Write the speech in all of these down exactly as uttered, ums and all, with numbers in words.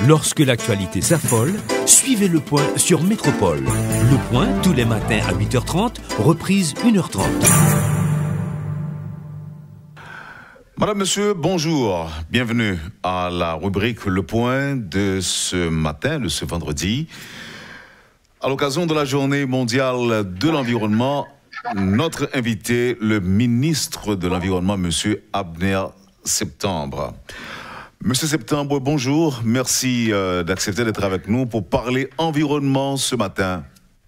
Lorsque l'actualité s'affole, suivez Le Point sur Métropole. Le Point, tous les matins à huit heures trente, reprise une heure trente. Madame, Monsieur, bonjour. Bienvenue à la rubrique Le Point de ce matin, de ce vendredi. À l'occasion de la Journée mondiale de l'environnement, notre invité, le ministre de l'Environnement, Monsieur Abner Septembre. Monsieur Septembre, bonjour. Merci euh, d'accepter d'être avec nous pour parler environnement ce matin.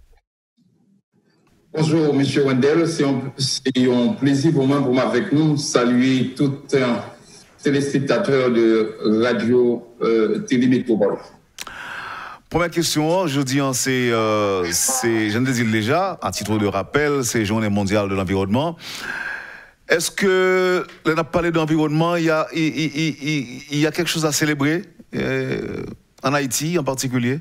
Bonjour, Monsieur Wendel. C'est un, un plaisir pour moi, pour moi avec nous, saluer tous les euh, téléspectateurs de Radio euh, Télé Métropole. Première question, je dis, c'est, euh, c'est, je ne le dis déjà, à titre de rappel, c'est Journée mondiale de l'environnement. Est-ce que, là, on a parlé d'environnement, il y a, il, il, il, il y a quelque chose à célébrer, euh, en Haïti en particulier?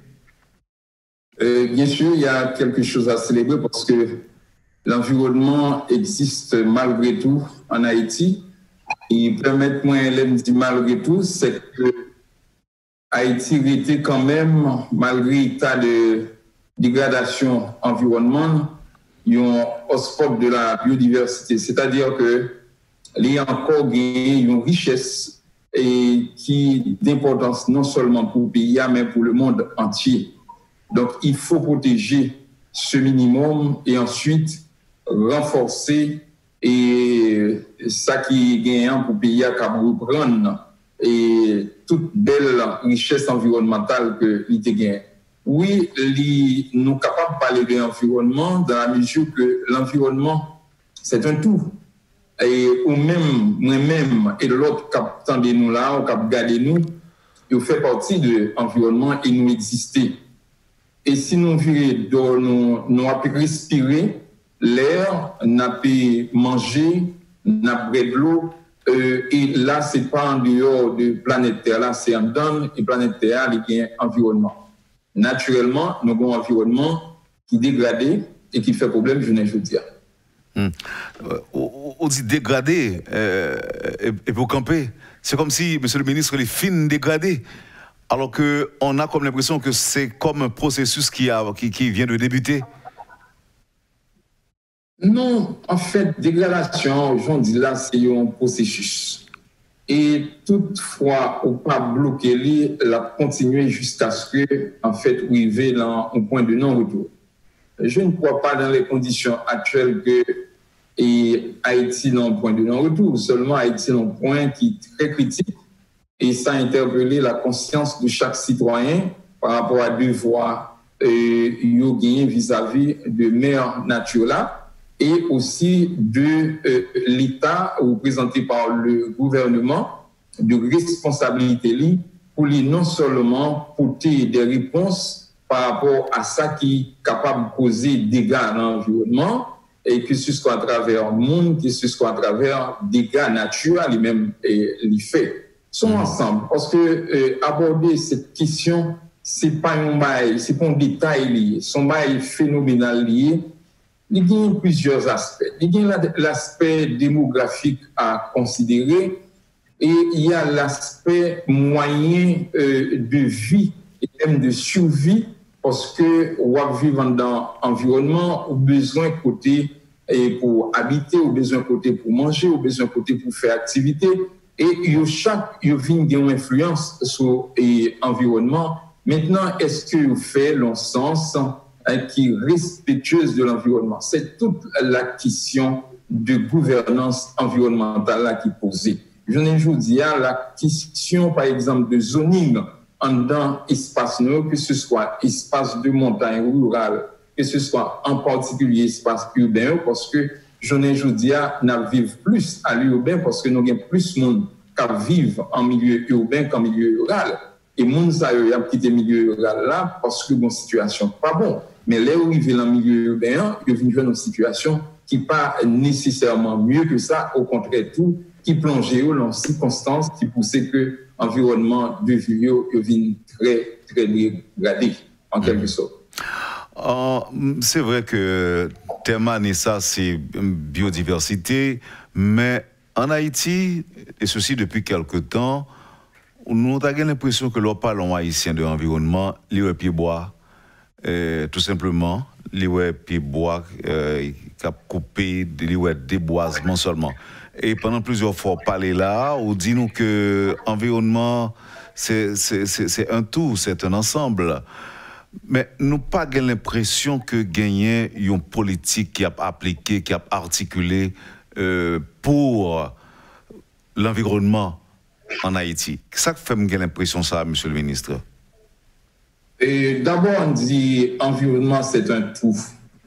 Euh, bien sûr, il y a quelque chose à célébrer parce que l'environnement existe malgré tout en Haïti. Et permettez-moi de dire malgré tout, c'est que Haïti était quand même, malgré l'état de dégradation environnementale, un hotspot de la biodiversité. C'est-à-dire qu'il y a encore une richesse et qui d'importance non seulement pour le pays, mais pour le monde entier. Donc, il faut protéger ce minimum et ensuite renforcer et ça qui est gagnant pour le pays à reprendre et toute belle richesse environnementale que l'I T gagne. Oui, li, nous sommes capables de parler de l'environnement dans la mesure que l'environnement, c'est un tout. Et ou même, moi-même et l'autre qui attendez nous là, ou qui regardez nous, il fait partie de l'environnement et nous exister. Et si nous vivons, nous, nous avons respirer l'air, nous avons manger, nous avons de l'eau, euh, et là, ce n'est pas en dehors de la planète Terre, là, c'est en dedans de la planète Terre, il y a un environnement. Naturellement, nous avons un environnement qui est dégradé et qui fait problème, je ne veux dire. Hum. On dit dégradé euh, et, et pour camper. C'est comme si, monsieur le ministre, les fins dégradés. Alors qu'on a comme l'impression que c'est comme un processus qui, a, qui, qui vient de débuter. Non, en fait, dégradation, j'en dis là, c'est un processus. Et toutefois, on ne peut pas bloquer, la continuer jusqu'à ce que, en fait, arriver dans un point de non-retour. Je ne crois pas dans les conditions actuelles que et Haïti dans un point de non-retour. Seulement, Haïti dans un point qui est très critique. Et ça a interpellé la conscience de chaque citoyen par rapport à deux voies euh, gagnées vis-à-vis de mère nature là et aussi de euh, l'État représenté par le gouvernement de responsabilité pour lui non seulement porter des réponses par rapport à ça qui est capable de causer des dégâts dans l'environnement et que ce soit à travers le monde, que ce soit à travers des dégâts naturels et même et les faits. Sont ensemble parce que euh, aborder cette question c'est pas un bail, c'est pas un détail lié, son bail phénoménal lié. Il y a plusieurs aspects. Il y a l'aspect démographique à considérer et il y a l'aspect moyen euh, de vie et même de survie parce que on vivre dans l'environnement, on a besoin de côté et pour habiter, on a besoin de côté pour manger, on a besoin de côté pour faire activité. Et yo, chaque yo vient une influence sur l'environnement. Maintenant, est-ce que vous faites le sens hein, qui est respectueuse de l'environnement? C'est toute la question de gouvernance environnementale là qui est posée. Je ne vous dis à la question, par exemple, de zoning en dans espace neuf, que ce soit espace de montagne rurale, que ce soit en particulier espace urbain, parce que je ne vous dis à nous vivre plus à l'urbain parce que nous avons plus de monde qui vivent en milieu urbain qu'en milieu rural. Et les gens qui quitté le milieu rural là parce que bon situation pas bon. Mais là où ils vivent dans le milieu urbain, ils vivent dans une situation qui n'est pas nécessairement mieux que ça, au contraire tout, qui plonge dans des circonstances qui poussent que l'environnement de vie devient très, très dégradé, en quelque sorte. Oh, c'est vrai que Terman et ça, c'est biodiversité, mais en Haïti, et ceci depuis quelque temps, nous avons l'impression que l'on parle en haïtien de l'environnement, les pieds bois, euh, tout simplement, les pieds bois, euh, coupé, les déboisement seulement. Et pendant plusieurs fois, parler là, on dit nous que l'environnement, c'est un tout, c'est un ensemble. Mais nous pas l'impression que gagner une politique qui a appliqué, qui a articulé euh, pour l'environnement en Haïti. Ça fait me l'impression ça, Monsieur le Ministre. D'abord, on dit environnement, c'est un tout.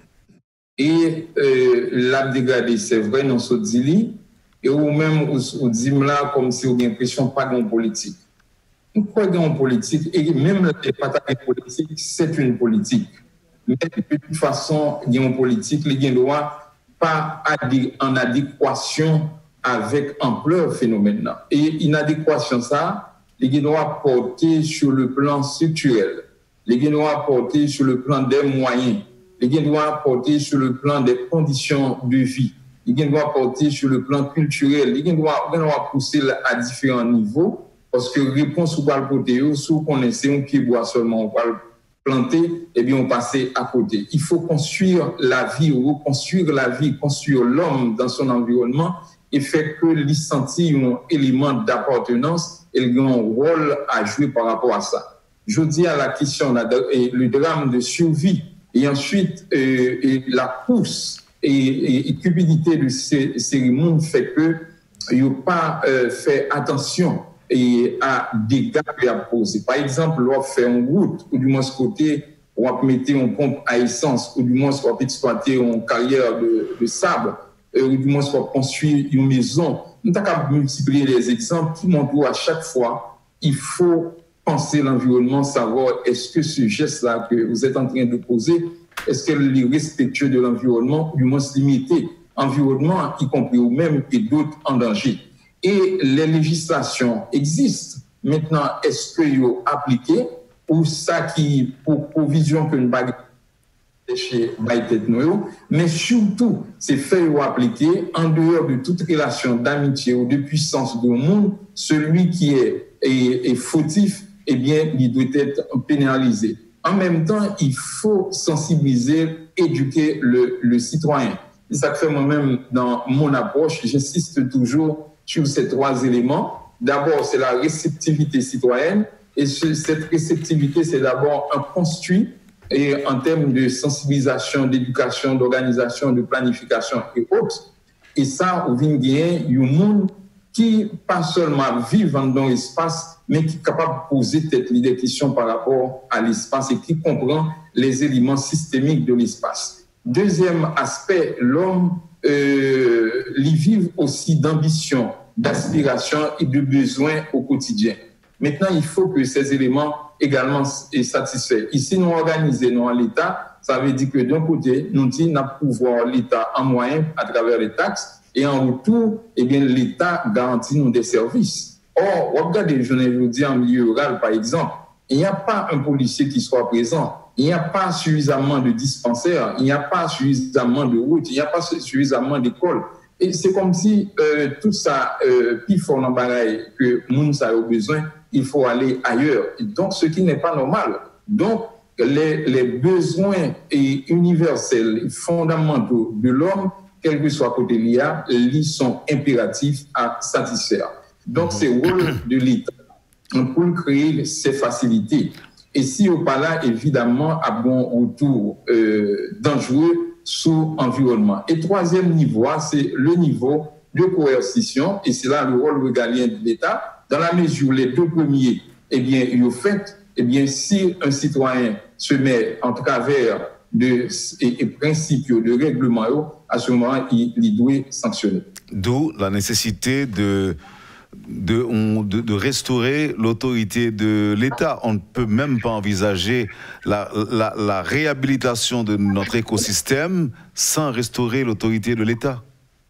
Et euh, la dégradé, c'est vrai, non, ce dit et ou même on dit là comme si on a l'impression pas de politique. Nous croyons en politique, et même les batailles politiques, c'est une politique. Mais de toute façon, il y a une politique, les gens ne doivent pas être en adéquation avec ampleur phénomène. Et inadéquation, ça, les gens doivent porter sur le plan structurel, les gens doivent porter sur le plan des moyens, les gens doivent porter sur le plan des conditions de vie, les gens doivent porter sur le plan culturel, les gens doivent pousser à différents niveaux. Parce que réponse ou pas le côté, si on connaissait un pied bois seulement, on va le planter, et bien on passe à côté. Il faut construire la vie, reconstruire la vie, construire l'homme dans son environnement et faire que l'y sentir un élément d'appartenance et un rôle à jouer par rapport à ça. Je dis à la question, le drame de survie et ensuite euh, et la course et, et, et cupidité de ces, ces mondes fait que il n'y a pas euh, fait attention et à des dégâts qu'il a posés. Par exemple, on fait une route, ou du moins ce côté, on va mettre une pompe à essence, ou du moins on va exploiter une carrière de, de sable, ou du moins on va construire une maison. Nous avons multiplié les exemples qui montrent à chaque fois, il faut penser l'environnement, savoir est-ce que ce geste-là que vous êtes en train de poser, est-ce qu'il est respectueux de l'environnement, ou du moins se limiter environnement, y compris vous-même et d'autres en danger. Et les législations existent. Maintenant, est-ce qu'ils sont appliquées ou ça qui, pour provision que nous avons chez Baïtet-Noyo, mais surtout, c'est fait ou appliqué en dehors de toute relation d'amitié ou de puissance du monde, celui qui est, est, est fautif, eh bien, il doit être pénalisé. En même temps, il faut sensibiliser, éduquer le, le citoyen. Et ça fait moi-même dans mon approche, j'insiste toujours sur ces trois éléments. D'abord, c'est la réceptivité citoyenne. Et cette réceptivité, c'est d'abord un construit et en termes de sensibilisation, d'éducation, d'organisation, de planification et autres. Et ça, on vient gagner un monde qui, pas seulement vit dans l'espace, mais qui est capable de poser peut-être des questions par rapport à l'espace et qui comprend les éléments systémiques de l'espace. Deuxième aspect, l'homme euh, il vit aussi d'ambition, d'aspiration et de besoins au quotidien. Maintenant, il faut que ces éléments également soient satisfaits. Ici, nous organisons nous, l'État, ça veut dire que d'un côté, nous disons nous pouvoir l'État en moyen à travers les taxes et en retour, eh bien, l'État garantit nous des services. Or, regardez, je ne dis en milieu rural, par exemple, il n'y a pas un policier qui soit présent. Il n'y a pas suffisamment de dispensaires, il n'y a pas suffisamment de routes, il n'y a pas suffisamment d'écoles. Et c'est comme si euh, tout ça, euh, puis fort dans pareil que moun ça a besoin, il faut aller ailleurs. Et donc, ce qui n'est pas normal. Donc, les, les besoins universels, fondamentaux de l'homme, quel que soit côté l'I A, ils sont impératifs à satisfaire. Donc, c'est le rôle de l'État pour créer ces facilités. Et si au pas là, évidemment, à bon retour euh, dangereux sous environnement. Et troisième niveau, c'est le niveau de coercition, et c'est là le rôle régalien de l'État, dans la mesure où les deux premiers, eh bien, ils ont fait, eh bien, si un citoyen se met en travers de et, et principes de règlement, à ce moment, il, il doit sanctionner. D'où la nécessité de De, on, de, de restaurer l'autorité de l'État. On ne peut même pas envisager la, la, la réhabilitation de notre écosystème sans restaurer l'autorité de l'État.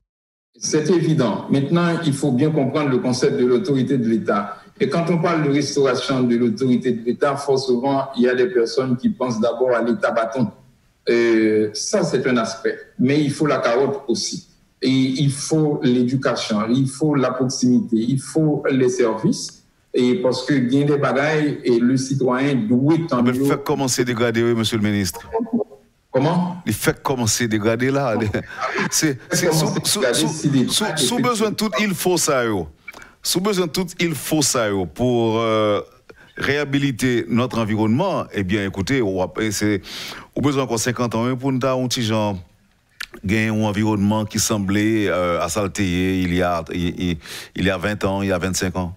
C'est évident. Maintenant, il faut bien comprendre le concept de l'autorité de l'État. Et quand on parle de restauration de l'autorité de l'État, fort souvent, il y a des personnes qui pensent d'abord à l'État bâton. Euh, ça, c'est un aspect. Mais il faut la carotte aussi. Et il faut l'éducation, il faut la proximité, il faut les services. et parce que il y a des bagailles et le citoyen doit tant mieux. Il fait commencer à dégrader, oui, monsieur le ministre. Comment? Il fait commencer à dégrader là. C'est sous besoin de tout, il faut ça. Sous besoin de tout, il faut ça pour euh, réhabiliter notre environnement. Eh bien, écoutez, c'est au besoin encore cinquante ans pour nous avoir un petit genre gagner un environnement qui semblait euh, assalté il y a il, il y a vingt ans, il y a vingt-cinq ans.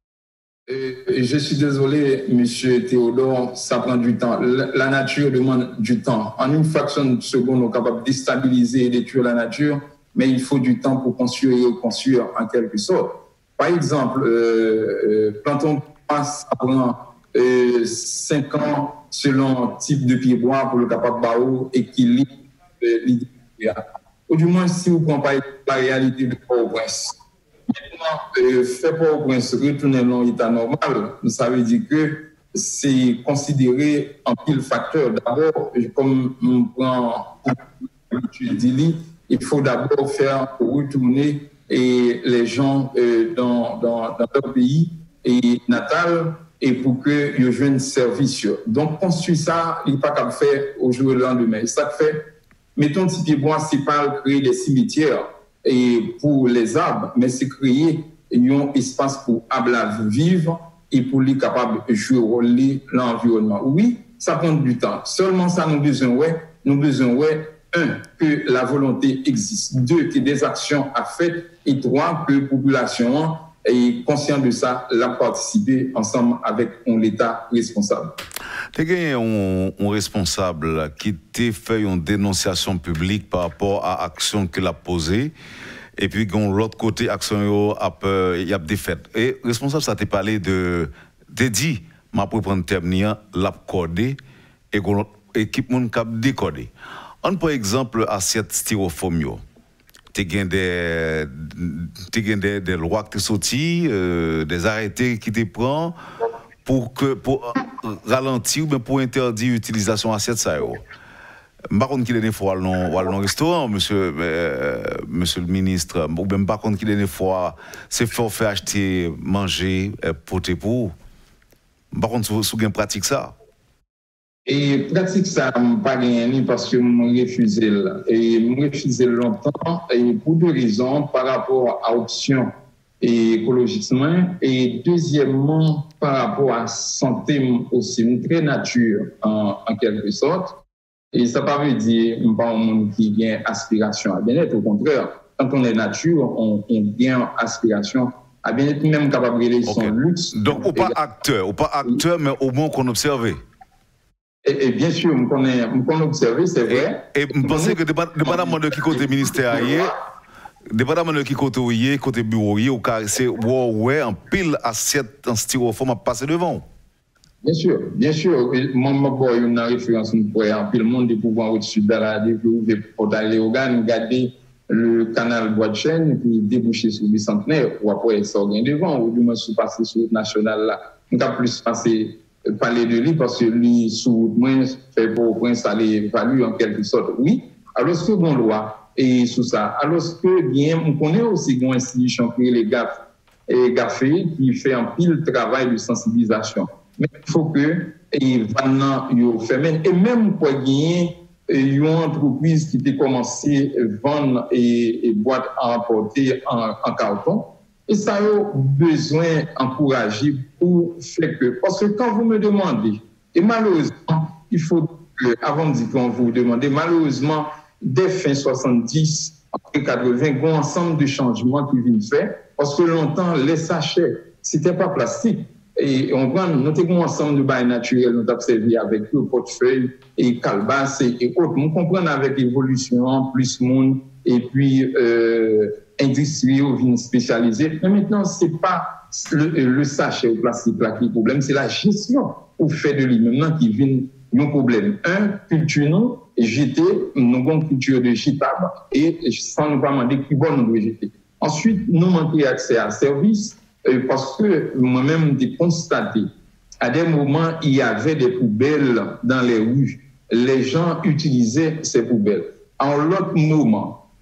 Et je suis désolé, monsieur Théodore, ça prend du temps. La nature demande du temps. En une fraction de seconde, on est capable de déstabiliser et détruire la nature, mais il faut du temps pour construire et reconstruire en quelque sorte. Par exemple, euh, euh, quand on passe à euh, cinq ans selon type de pied bois pour le capable de équilibre euh, l'idée. Ou du moins, si vous ne prenez pas la réalité de Port-au-Prince. Maintenant, euh, faire Port-au-Prince retourner dans l'état normal, ça veut dire que c'est considéré en pile facteur. D'abord, comme on prend l'utilité, il faut d'abord faire retourner et les gens euh, dans, dans, dans leur pays et natal et pour que ils jouent un service. Donc, construire ça, il n'est pas qu'à faire au jour et le lendemain. Ça fait, mettons, si tu vois, c'est pas créer des cimetières et pour les arbres, mais c'est créer un espace pour arbres vivre et pour les capables de jouer l'environnement. Oui, ça prend du temps. Seulement ça, nous besoin, ouais, nous besoin, ouais, un, que la volonté existe. Deux, que des actions à faire. Et trois, que la population est consciente de ça, l'a participé ensemble avec l'État responsable. Tu as un, un responsable qui t'a fait une dénonciation publique par rapport à l'action qu'il a posée. Et puis, de l'autre côté, l'action il y a des faits. Et le responsable, ça t'a parlé de. T'as dit, ma pour prendre terme, l'a codé et que l'équipe a décodé. On par exemple assiette styrofoam. Tu as des, des, des lois qui sont sorties, euh, des arrêtés qui te prennent pour, que, pour ralentir ou bien pour interdire l'utilisation d'assiette. Je ne sais pas qu'il y a des fois dans le restaurant, monsieur, euh, monsieur le ministre, ou bien par contre qu'il y a des fois, c'est forfait acheter, manger, porter pour. Par contre, vous avez pratique ça. Et pratique ça, je n'ai pas gagné parce que je refusé. Et je refusé longtemps et pour deux raisons par rapport à l'option écologiquement et deuxièmement par rapport à la santé aussi, une très nature en, en quelque sorte. Et ça ne veut pas dire que je ne suis pas un monde qui a aspiration à bien-être. Au contraire, quand on est nature, on, on a aspiration à bien-être, même capable de son okay. luxe. Donc, ou pas acteur, ou pas acteur, mais au moins qu'on observe. Et, et bien sûr, on connaît, on connaît observé, c'est vrai. Et je pense que dépendamment de qui côté ministère dépendamment de qui côté ouïe, côté bureau ou c'est ouais en pile assiette en styrofoam à passer devant. Bien sûr, bien sûr. Moi, je une référence pour en pile monde de pouvoir au-dessus de la développer pour aller au Ghana, garder le canal bois de chaîne puis déboucher sur le centenaire ou après ça devant ou du moins sous passer sur le national là. On a plus passer parler de lui parce que lui, sous moins, fait pour au point, ça l'évalue en quelque sorte. Oui, alors ce qu'on loi et sous ça, alors que bien, on connaît aussi une institution qui est les G A F et G A F E qui fait un pile travail de sensibilisation. Mais il faut que, et maintenant, il fait même, et même pour gagner, il y a une entreprise qui a commencé à vendre et, et boîtes à emporter en, en carton. Et ça a besoin d'encourager pour faire que. Parce que quand vous me demandez, et malheureusement, il faut que, avant de dire qu'on vous demande, malheureusement, dès fin soixante-dix, après quatre-vingts, il y a un ensemble de changements qui viennent faire. Parce que longtemps, les sachets, ce n'était pas plastique. Et on prend, nous avons un ensemble de bails naturels, nous avons servi avec le portefeuille et calebasse et, et autres. Nous comprenons avec l'évolution, plus monde, et puis, euh, industrie ou vignes spécialisées. Mais maintenant, ce n'est pas le, le sachet au plastique là qui est le problème, c'est la gestion au fait de lui maintenant qui vient un problème. Un, culture non, jeter, nous avons une culture de jetable et sans nous pas demander qui bon nous doit jeter. Ensuite, nous manquons accès à service parce que moi-même j'ai constaté à des moments il y avait des poubelles dans les rues. Les gens utilisaient ces poubelles. En l'autre moment,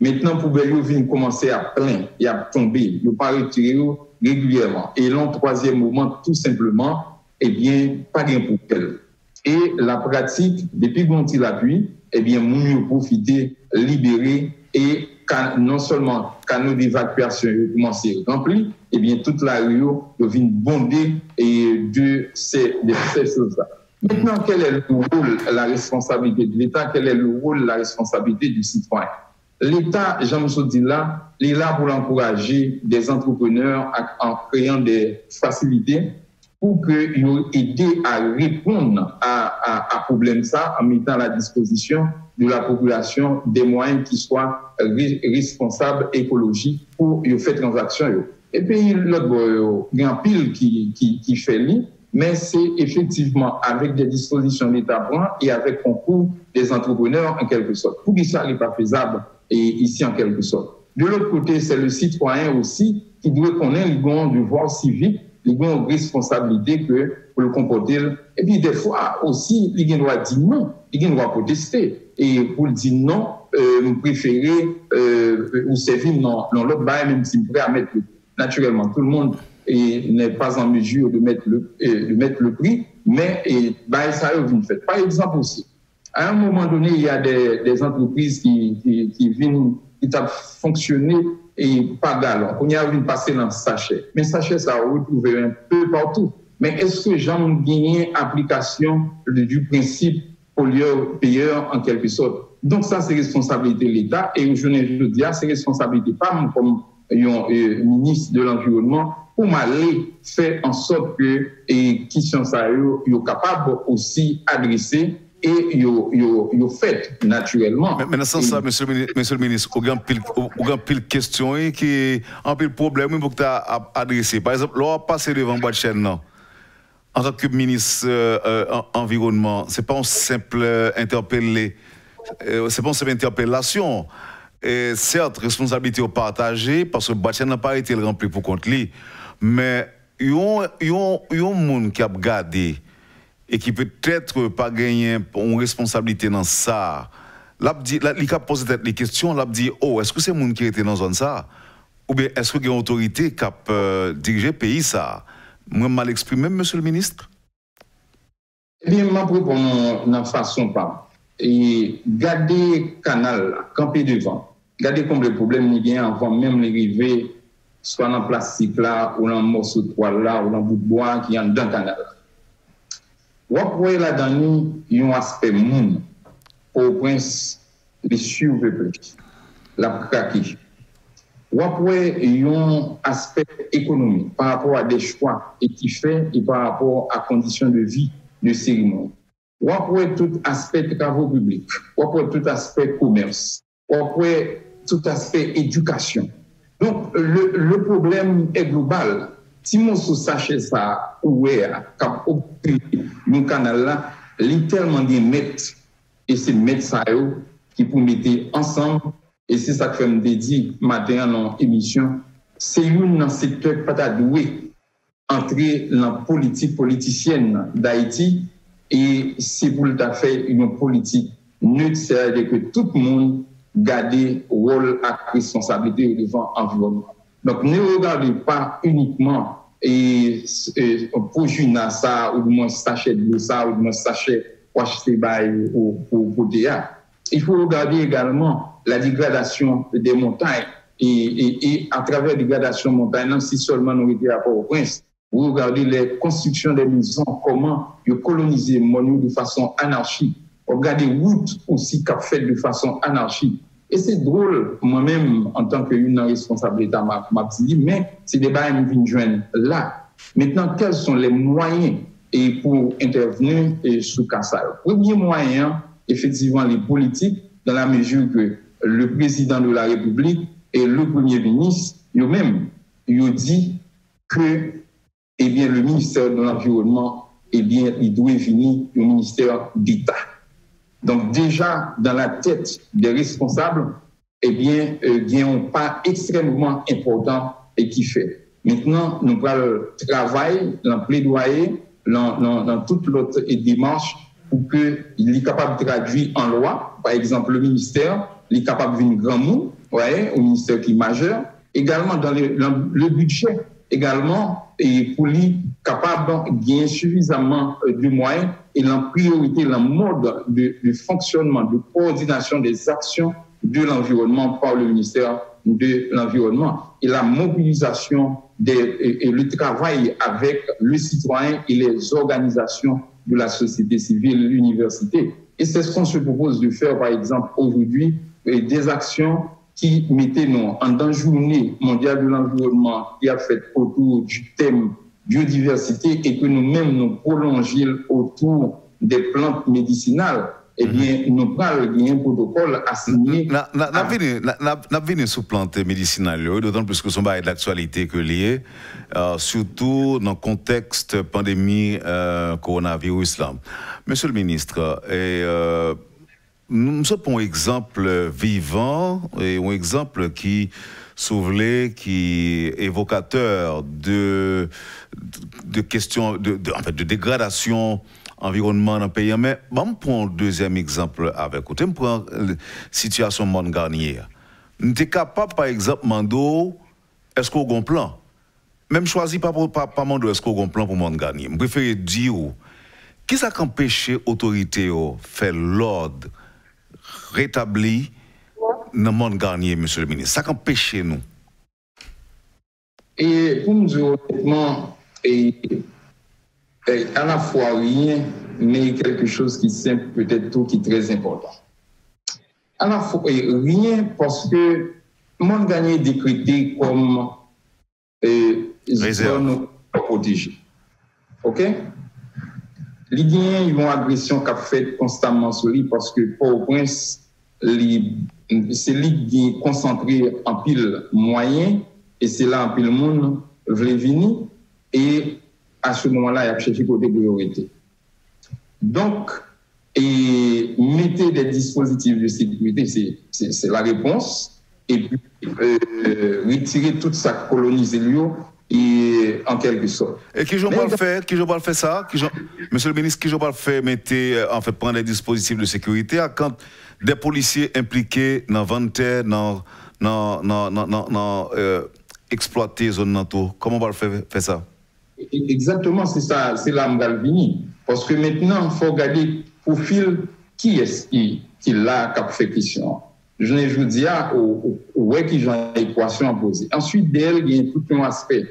Maintenant, poubelle vient commencer à plein et à tomber. Il ne pas retirer régulièrement. Et l'en troisième moment, tout simplement, eh bien, pas de poubelle. Et la pratique, depuis qu'on tire l'appui, eh bien, nous profiter, libérer et non seulement canaux d'évacuation commencent à remplir, eh bien, toute la rue devient bondée et de ces, de ces choses-là. Maintenant, quel est le rôle, la responsabilité de l'État? Quel est le rôle, la responsabilité du citoyen? L'État, Jean-Michel dit là, il est là pour encourager des entrepreneurs en créant des facilités pour qu'ils aident à répondre à, à, à problème ça en mettant à la disposition de la population des moyens qui soient responsables écologiques pour faire transaction. Et puis, l'autre, il y a un pile qui, qui, qui fait lui, mais c'est effectivement avec des dispositions de l'État et avec concours des entrepreneurs en quelque sorte. Pour que ça n'est pas faisable et ici en quelque sorte. De l'autre côté, c'est le citoyen aussi qui doit connaître le devoir civique, les bonnes responsabilités que pour le comporter. Et puis, des fois aussi, il doit dire non, il doit protester. Et pour dire non, euh, nous préférons euh, ou servir dans, dans l'autre bail, même si nous sommes prêts à mettre le prix. Naturellement, tout le monde n'est pas en mesure de mettre le, euh, de mettre le prix, mais et, bail, ça a une fait. Par exemple aussi, à un moment donné, il y a des, des entreprises qui, qui, qui viennent, qui ont fonctionné et pas galon. On y a vu passer dans le sachet. Mais sachet, ça a retrouvé un peu partout. Mais est-ce que j'en gagne application du principe pollueur-payeur en quelque sorte? Donc ça, c'est responsabilité de l'État. Et je ne dis pas, c'est responsabilité pas comme un ministre de l'Environnement pour m'aller faire en sorte que les questions ça sont capables aussi adresser et ils fait naturellement. Mais dans ce sens, monsieur, monsieur le ministre, il y a une pile question qui un pile problème pour que tu as adressé. Par exemple, là, passer devant boîte chaîne, non. En tant que ministre euh, euh, environnement, c'est pas une simple interpellé, euh, c'est pas une simple interpellation. Et certes, responsabilité au partagée parce que boîte chaîne n'a pas été rempli pour compte lui, mais il y a un monde qui a gardé et qui peut-être pas gagné une responsabilité dans ça. Là, il a posé des questions, là, dit, oh, est-ce que c'est le monde qui était dans zone ça? Ou bien est-ce qu'il y a une autorité qui a euh, dirigé le pays ça? Moi, mal exprimé, monsieur le ministre? Eh bien, je réponds de façon pas. Et garder le canal, camper devant, garder comme le problème il y a avant même l'arrivée, soit dans le plastique là, ou dans le morceau de toile là, ou dans le bout de bois qui est dans le canal. Vous voyez là-dedans, il y a un aspect moun, au prince, les surpeuplés, la pratique. Vous voyez, il y a un aspect économique par rapport à des choix et qui fait et par rapport à conditions de vie de cérémonie. Vous voyez tout aspect travaux publics, vous voyez tout aspect commerce, vous voyez tout aspect éducation. Donc, le, le problème est global. Si mon sachet ça, où est, cap le canal là, littéralement des mètres, et c'est mettre ça qui pour mettre ensemble, et c'est ça que je me dis matin dans l'émission, c'est une dans le secteur pas doué entrer dans la politique politicienne d'Haïti, et c'est pour le faire une politique neutre, c'est-à-dire que tout le monde garde rôle à responsabilité devant l'environnement. Donc, ne regardez pas uniquement et, et pour jouer ça, ou du moins sachet de ça, ou du moins sachet pour acheter pour pour D A. Il faut regarder également la dégradation des montagnes. Et, et, et à travers la dégradation des montagnes, non, si seulement nous étions à Port-au-Prince, vous regardez les constructions des maisons, comment ils coloniser Monou de façon anarchique. Regardez les routes aussi qu'a fait de façon anarchique. Et c'est drôle, moi-même, en tant qu'une responsabilité à ma, ma petite, mais c'est des débats qui viennent joindre là. Maintenant, quels sont les moyens et pour intervenir et sous Kassai? Premier moyen, effectivement, les politiques, dans la mesure que le président de la République et le premier ministre, eux-mêmes, ils ont dit que eh bien, le ministère de l'Environnement, eh bien, il doit venir au ministère d'État. Donc déjà, dans la tête des responsables, eh bien, euh, il y a un pas extrêmement important et qui fait. Maintenant, nous allons travailler dans le plaidoyer, dans, dans, dans toute l'autre démarche pour qu'il soit capable de traduire en loi. Par exemple, le ministère, il est capable de venir grand monde ouais, au ministère qui est majeur, également dans le, dans le budget, également, et pour lui capable de gagner suffisamment de moyens et la priorité, le mode de, de fonctionnement, de coordination des actions de l'environnement par le ministère de l'Environnement et la mobilisation des, et, et le travail avec le citoyen et les organisations de la société civile, l'université. Et c'est ce qu'on se propose de faire, par exemple, aujourd'hui, des actions qui mettaient nous en dans journée mondiale de l'environnement qui a fait autour du thème biodiversité et que nous-mêmes nous prolongions autour des plantes médicinales. Eh bien, nous prenons un protocole à signer. Nous avons venu sous plantes médicinales, d'autant plus que ce sont de l'actualité que lié, euh, surtout dans le contexte pandémie euh, coronavirus. Là. Monsieur le ministre, et, euh, nous sommes un exemple vivant et un exemple qui s'ouvrait, qui est évocateur de, de questions, de, de, en fait, de dégradation environnement dans le pays. Mais bon, prends un deuxième exemple avec vous. Je prends la situation de Monde Garnier. Nous sommes capables, par exemple, Mando, est-ce qu'on a un plan? Même choisi pas pour pas, pas Mando, est-ce qu'on a un plan pour Monde Garnier? Je préfère dire, qui ça empêche l'autorité de faire l'ordre rétabli dans le Monde Garnier, monsieur le ministre? Ça empêche nous? Et pour nous dire honnêtement, et à la fois rien, mais quelque chose qui est simple, peut-être tout qui est très important. À la fois rien parce que le Monde Garnier est décrété comme euh, zone protégée. OK? Les Guinéens, ils ont agression qu'a fait constamment sur lui parce que Port-au-Prince, c'est lui qui est concentré en pile moyen et c'est là en pile monde veut venir et à ce moment-là, il y a cherché côté priorité. Donc, et mettez des dispositifs de sécurité, c'est la réponse. Et puis, euh, retirer toute sa colonisée et en quelque sorte. Et qui je pas le faire, qui je pas le faire ça, qui monsieur le ministre, qui je pas le faire, mettez, en fait, prendre des dispositifs de sécurité quand des policiers impliqués dans vente, dans, dans, dans, dans, dans euh, exploiter zone NATO, comment on va le faire, faire ça? Exactement, c'est ça, c'est là Mgalvini. Parce que maintenant, il faut regarder au fil qui est-ce qui, qui l'a qui a fait question. Je ne vous dis pas où est qui j'ai l'équation à poser. Ensuite, d'elle, il y a tout un aspect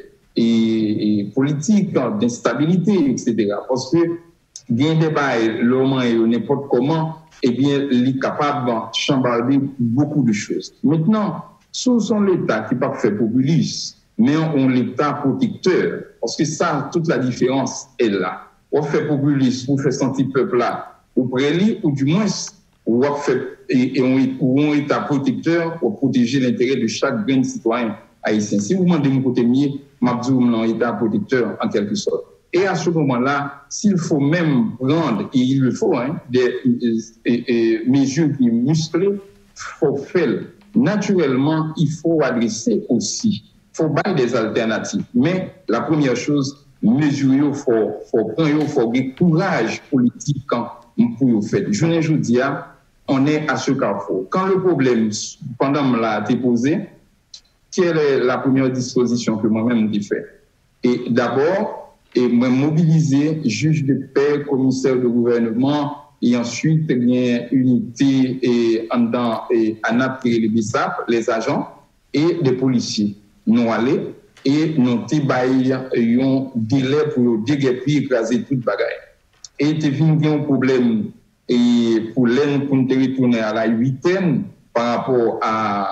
et, et politique, d'instabilité, et cetera. Parce que il y a un débat, l'homme et n'importe comment, eh bien, il est capable de chambarder beaucoup de choses. Maintenant, ce sont l'État qui n'est pas fait populiste, mais on l'État protecteur. Parce que ça, toute la différence est là. On fait populiste, on fait sentir peuple là, ou prélit, ou du moins, on fait et, et on, on est un protecteur pour protéger l'intérêt de chaque grain de citoyen haïtien. Si vous demandez mon côté mieux, Mabdou non est un protecteur en quelque sorte. Et à ce moment-là, s'il faut même prendre, et il le faut, hein, des, des, des mesures qui musclées, il faut faire. Naturellement, il faut adresser aussi. Il faut bailler des alternatives. Mais la première chose, mesurer, il faut, faut prendre, il faut avoir courage politique pour faire. Je ne vous dis pas, on est à ce carrefour. Quand le problème, pendant que l'a déposé, quelle est la première disposition que moi-même j'ai fait? Et d'abord, et me mobiliser juge de paix, commissaire de gouvernement, et ensuite une unité et en dans et ANAP et les B I S A P, les agents et des policiers. Nous aller et nous bailler un délai pour déguerpir, écraser toute bagaille. Et il y a un problème et pour l'aide pour nous retourner à la huitaine par rapport à,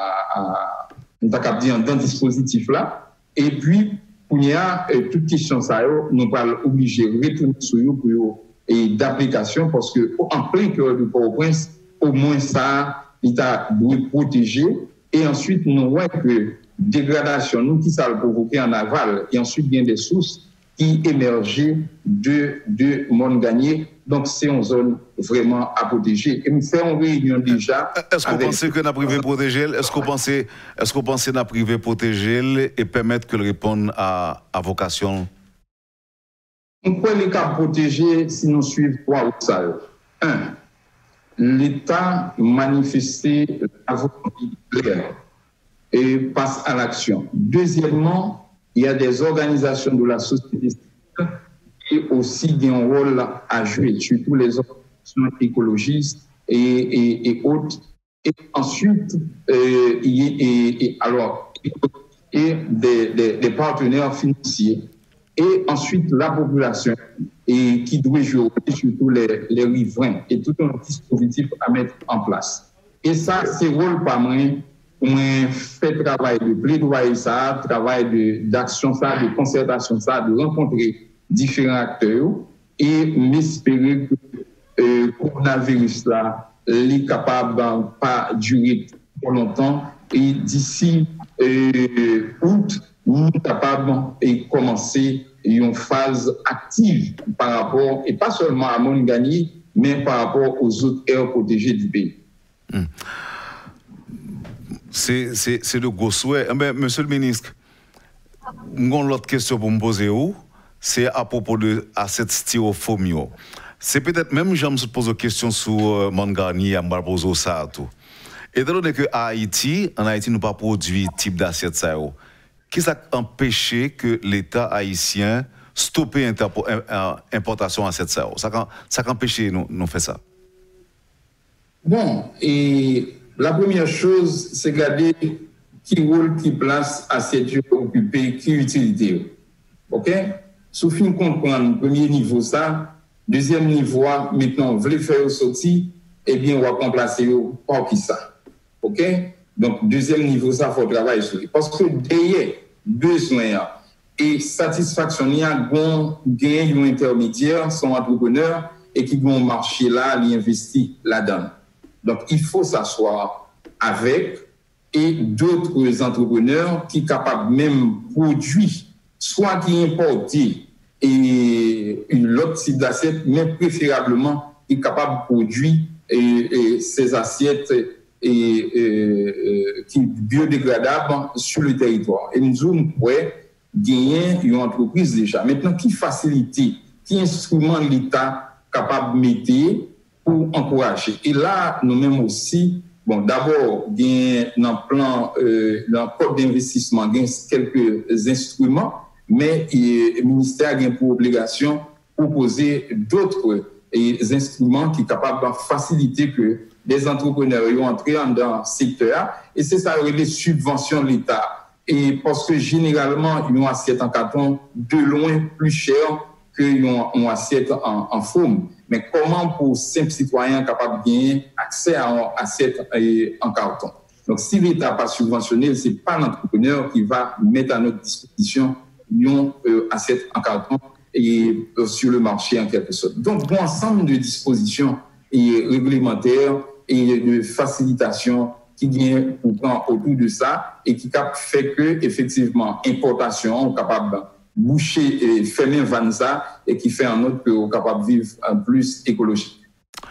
à dans dispositif là. Et puis, pour y a toute question ça, nous allons obliger de retourner sur eux pour et d'application parce que en plein cœur de Port-au-Prince, au moins ça, l'État doit protéger. Et ensuite, nous voyons que dégradation, nous qui ça le provoquer en aval, et ensuite il y a des sources qui émergent de, de monde gagné. Donc c'est une zone vraiment à protéger. Et nous faisons une réunion déjà. Est-ce que vous pensez que nous privé protéger? Est-ce que vous pensez, est-ce que vous pensez que privé protéger et permettre que le réponde à, à vocation? On peut les cas protéger si nous suivons trois outils. Un, l'État manifester la volonté claire et passe à l'action. Deuxièmement, il y a des organisations de la société civile qui aussi ont un rôle à jouer, surtout les organisations écologistes et, et, et autres. Et ensuite, euh, il y a, et, et, alors, et des, des, des partenaires financiers. Et ensuite, la population et qui doit jouer, surtout les, les riverains, et tout un dispositif à mettre en place. Et ça, c'est rôle pas moi. On fait travail de plaidoyer, ça, travail d'action, ça, de concertation, ça, de rencontrer différents acteurs et m'espérer que le euh, coronavirus là est capable de pas durer trop longtemps et d'ici euh, août, nous sommes capables de commencer une phase active par rapport, et pas seulement à Montgagny, mais par rapport aux autres aires protégées du pays. Hum. C'est de gros souhaits. Eh bien, monsieur le ministre, j'ai l'autre question pour me poser, c'est à propos de cette styrofoam. C'est peut-être même, je me pose une question sur euh, Montgagny, je me pose ça tout. Étant donné qu'à Haïti, en Haïti, nous pas produit type d'assiette ça. Qu'est-ce qui a empêché que l'État haïtien stoppe l'importation d'assiette ça? Ça a empêché nous, nous faire ça? Bon, et la première chose, c'est regarder qui rôle, qui place assiette occupée, qui utilité. OK? Sauf fin comprendre, premier niveau ça, deuxième niveau, maintenant, vous voulez faire sortir, eh bien, on va remplacer par qui ça. OK? Donc, deuxième niveau, ça, il faut travailler sur lui. Parce que derrière, besoin et satisfaction, il y a un gain, un intermédiaire, son entrepreneur, et qui vont marcher là, il investit là-dedans. Donc, il faut s'asseoir avec et d'autres entrepreneurs qui sont capables même de produire, soit qui importent et une autre type d'assiette, mais préférablement qui sont capables de produire et, et ces assiettes et, et, et, qui sont biodégradables sur le territoire. Et nous pouvons gagner une entreprise déjà. Maintenant, qui facilite, qui instrument l'État capable de mettre pour encourager. Et là, nous-mêmes aussi, bon, d'abord, dans le plan, euh, dans le code d'investissement, il y a quelques instruments, mais le ministère a pour obligation de proposer d'autres instruments qui sont capables de faciliter que les entrepreneurs entrent dans le secteur. Et c'est ça, les subventions de l'État. Et parce que généralement, ils ont assiette en carton de loin plus cher qu'ils ont assiette en, en forme. Mais comment pour simples citoyens capables de gagner accès à une assiette en carton? Donc, si l'État n'a pas subventionné, ce n'est pas l'entrepreneur qui va mettre à notre disposition une euh, assiette en carton et, euh, sur le marché en quelque sorte. Donc, bon ensemble de dispositions et réglementaires et de facilitation qui viennent autour de ça et qui fait que, effectivement, importation, capable de boucher et fermer Vanza et qui fait en sorte qu'on est capable de vivre en plus écologique.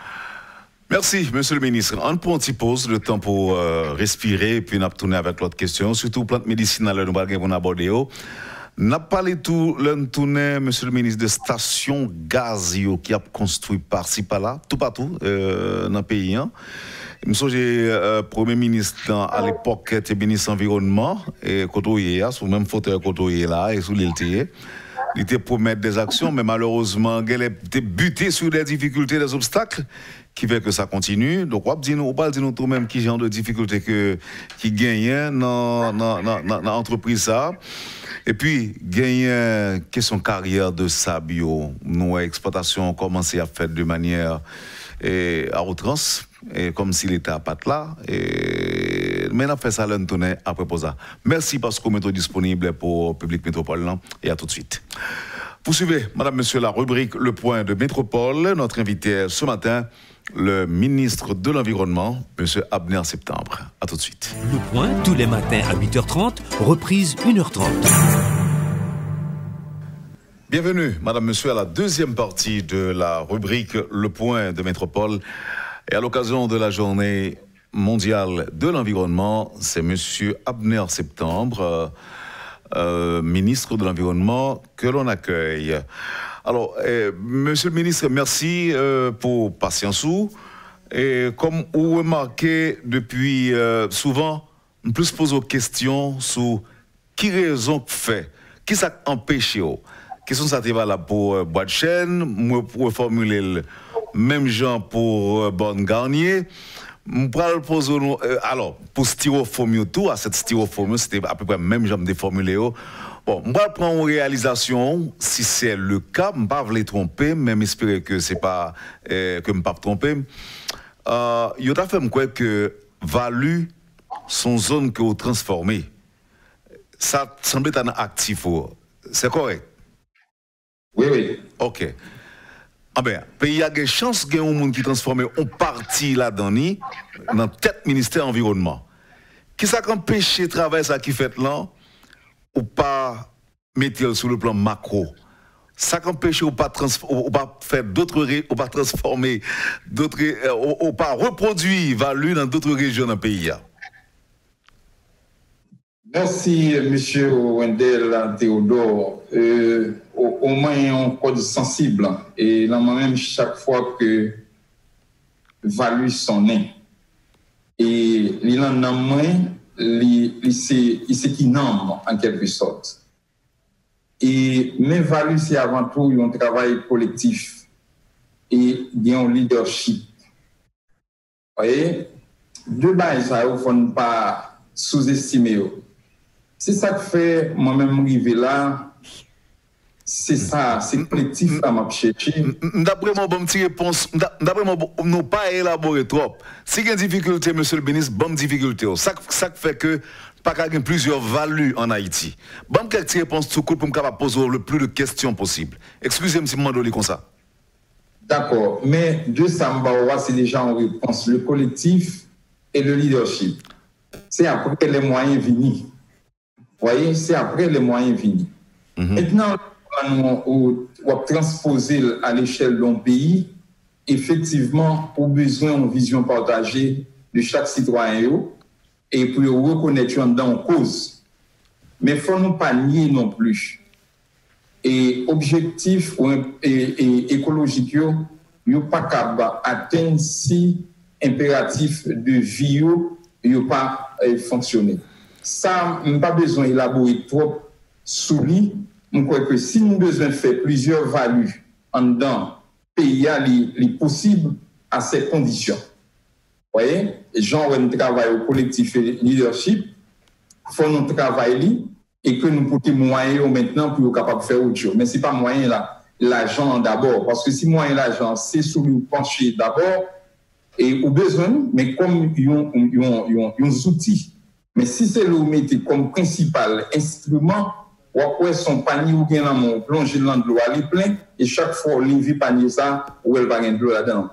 Merci, monsieur le ministre. On prend une petite pause, le temps pour euh, respirer, et puis on va tourner avec l'autre question, surtout plante médicinale, nous allons aborder. On a parlé tout, l'on tourné, monsieur le ministre, de stations gaz qui a construit par-ci, par-là, tout partout euh, dans le pays. Hein. Je me souviens, euh, Premier ministre à l'époque était ministre de l'Environnement, et Kotoye, sur le même fauteuil Kotoye là, et sous l'I L T. Il était promettre des actions, mais malheureusement, il était buté sur des difficultés, des obstacles, qui fait que ça continue. Donc, on ne parle pas de même qui genre de difficultés que, qui gagnent dans l'entreprise ça. Et puis, gagner question carrière de sabio, nos exportations ont commencé à faire de manière et, à outrance. Et comme si l'État n'a pas de là. Et... Mais on a fait ça l'un tourné après pour ça. Merci parce que vous êtes disponible pour le public métropole. Et à tout de suite. Vous suivez, madame, monsieur, la rubrique Le Point de Métropole. Notre invité ce matin, le ministre de l'Environnement, monsieur Abner Septembre. À tout de suite. Le Point, tous les matins à huit heures trente, reprise une heure trente. Bienvenue, madame, monsieur, à la deuxième partie de la rubrique Le Point de Métropole. Et à l'occasion de la journée mondiale de l'environnement, c'est M. Abner Septembre, euh, euh, ministre de l'Environnement, que l'on accueille. Alors, euh, Monsieur le ministre, merci euh, pour patience. Et comme vous remarquez depuis euh, souvent, plus poser une question sur qui raison fait, qui ça empêche. Question ça est valable pour euh, Bois de Chêne, moi pour formuler le même genre pour euh, Bonne Garnier. Je poser euh, alors pour styrofoam tout à cette styrofoam c'était à peu près même genre de formulé. Bon, je vais prendre une réalisation si c'est le cas, je ne vais pas vous tromper, même espérer que c'est pas euh, que je ne pas tromper. Euh, il y a fait quoi que value son zone que vous transformez. Ça semble être un actif. C'est correct? Oui, oui. OK. Ah ben, il y a des chances qu'il y ait un monde qui transforme en partie là-dedans, dans tête ministère environnement. Qui ça empêche le travail ça qui fait là, ou pas mettre sur le plan macro? Ça empêche ou pas ou pas faire d'autres ou pas transformer d'autres ou, ou pas reproduire value dans d'autres régions dans le pays. Merci, M. Wendel Théodore. Euh, au, au moins, un code sensible. Et là, moi-même, chaque fois que value son nez. Et il en a moins, il c'est qui nomme en quelque sorte. Et mes value, c'est avant tout un travail collectif et un leadership. Vous voyez, deux bases, ça ne faut pas sous-estimer. C'est ça que fait moi-même arriver là. C'est ça, c'est collectif à m'a chercher. D'après moi, bonne petite réponse. D'après moi, nous pas élaborer trop. Si il y a une difficulté, monsieur le ministre, bonne difficulté. Ça, ça fait que pas qu'il y a plusieurs values en Haïti. Bonne quelques réponses tout court pour me capable poser le plus de questions possible. Excusez-moi si je m'en comme ça. D'accord, mais deux Sambawa, c'est déjà en réponse. Le collectif et le leadership. C'est après les moyens venus. Vous voyez, c'est après les moyens venus. Mm-hmm. Maintenant, on va transposer à l'échelle d'un pays, effectivement, au besoin d'une vision partagée de chaque citoyen et pour reconnaître dans une cause. Mais il ne faut pas nier non plus. Et objectif et, et écologique, il n'y a pas qu'à atteindre si impératif de vie n'a pas fonctionné. Ça, on n'a pas besoin d'élaborer trop sous lui. Je crois que si nous avons besoin de faire plusieurs values en dedans, pays, il est possible à ces conditions. Vous voyez, genre, on travaille au collectif et leadership, il faut nous travailler et que nous portions moyens maintenant pour être capable de faire autre chose. Mais ce n'est pas moyen là, l'argent d'abord. Parce que si moyen l'argent, c'est sur nous pencher d'abord et au besoin, mais comme ils ont des outils. Mais si c'est le métier comme principal instrument, ou après son panier ou bien dans plonger dans l'eau, elle est plein et chaque fois on vit panier ça ou elle va gagner de l'eau là-dedans.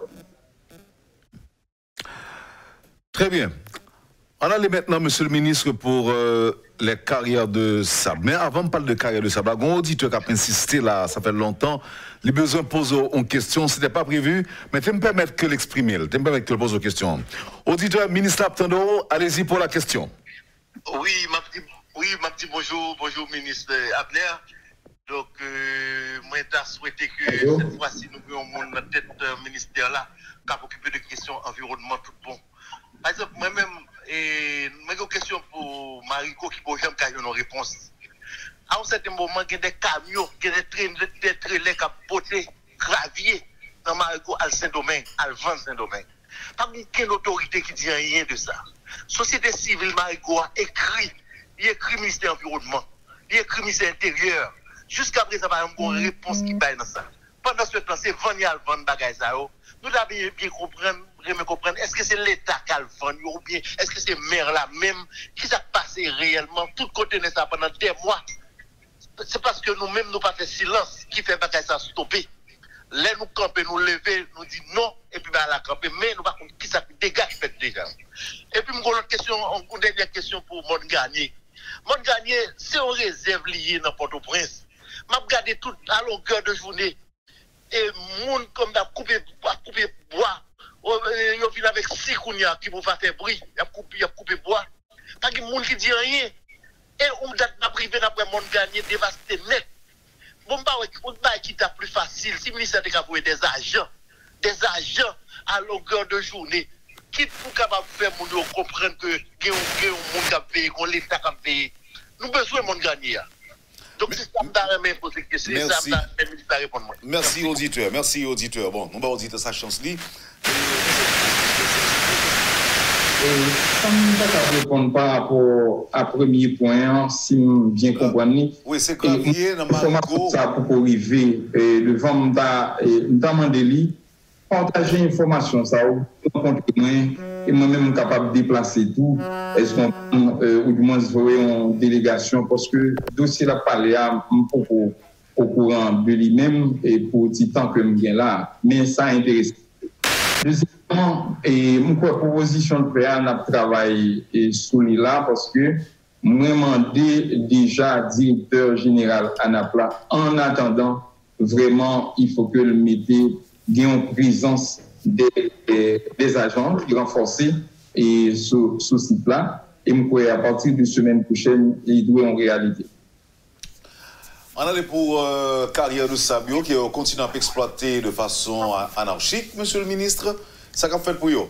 Très bien. On allait maintenant, monsieur le ministre, pour euh, les carrières de sable. Mais avant de parler de carrières de sable, un auditeur qui a insisté là, ça fait longtemps, les besoins posent une question, ce n'était pas prévu, mais tu me permettre que l'exprimer, tu me permettre que le pose une question. Auditeur, ministre Abtando, allez-y pour la question. Oui, ma petite, oui, ma petite bonjour, bonjour, ministre Abner. Donc, euh, moi, je souhaité que bonjour. Cette fois-ci, nous ayons notre tête euh, ministère là, qui a occupé de questions environnement tout bon. Par exemple, moi-même, et j'ai une question pour Mariko qui peut jamais avoir une réponse. À un certain moment, il y a des camions, il y a des trains, des trailers qui ont porté gravier dans Mariko à Saint-Domingue, à Vent Saint-Domingue. Pas aucune autorité qui dit rien de ça. Société civile Mariko a écrit, il écrit ministère de l'Environnement, il écrit ministère de l'Intérieur. Jusqu'à présent, il y a une réponse qui paye dans ça. Pendant ce temps, c'est Vanyal Van Bagay Sao. Nous devons bien, bien comprendre, bien comprendre, est-ce que c'est l'État qui a le vent ou bien est-ce que c'est maire là même qui s'est passé réellement, tout côté de ça pendant des mois. C'est parce que nous-mêmes, nous pas fait silence qui fait Bagay ça stopper. Là, nous camper, nous lever, nous dire non, et puis bah, la camper, mais nous pas qui ça dégâts qui fait déjà. Et puis, une autre question, une dernière question pour Mon Gagné. Mon Gagné, c'est une réserve liée dans Port-au-Prince. M'a regardé tout à longueur de journée. Et moun comme d'ap coupé coupé bois, yo vient avec six kounya qui pour faire bruit, y a coupé y a coupé bois. Pas que moun qui dit rien. Et on date n'a privé d'après mon gagné dévasté net. Bon bah on va qui t'a plus facile si ministère de capouer des agents, des agents à longueur de journée quitte pour capable faire mon comprendre que il y a un monde qui a payé, qu'on l'État qui a payé. Nous besoin de monde gagner. Donc c'est ça que je poser question, c'est ça que je répondre. Merci auditeur, merci auditeur. Bon, nous allons auditeur sa chance li. Ça ne peut répondre par rapport à premier point, si je bien comprendre. Oui, c'est gravier dans ma ça pour arriver devant notamment Deli, partager l'information ça contre moi et moi-même capable de déplacer tout. Est-ce qu'on euh, ou du moins une délégation parce que le dossier la parlé à au, au courant de lui-même et pour petit temps que je viens là, mais ça intéresse. Deuxièmement, et mon proposition de faire on a travaillé sur là parce que moi demandé déjà directeur général ANAPLA en attendant vraiment il faut que le métier ait une présence des, des, des agents qui renforcés et sur ce site là et moi à partir de semaine prochaine il doit en réalité. On a pour euh, carrière de Sabio qui continue à exploiter de façon anarchique, monsieur le ministre. Ça qu'a fait pour vous?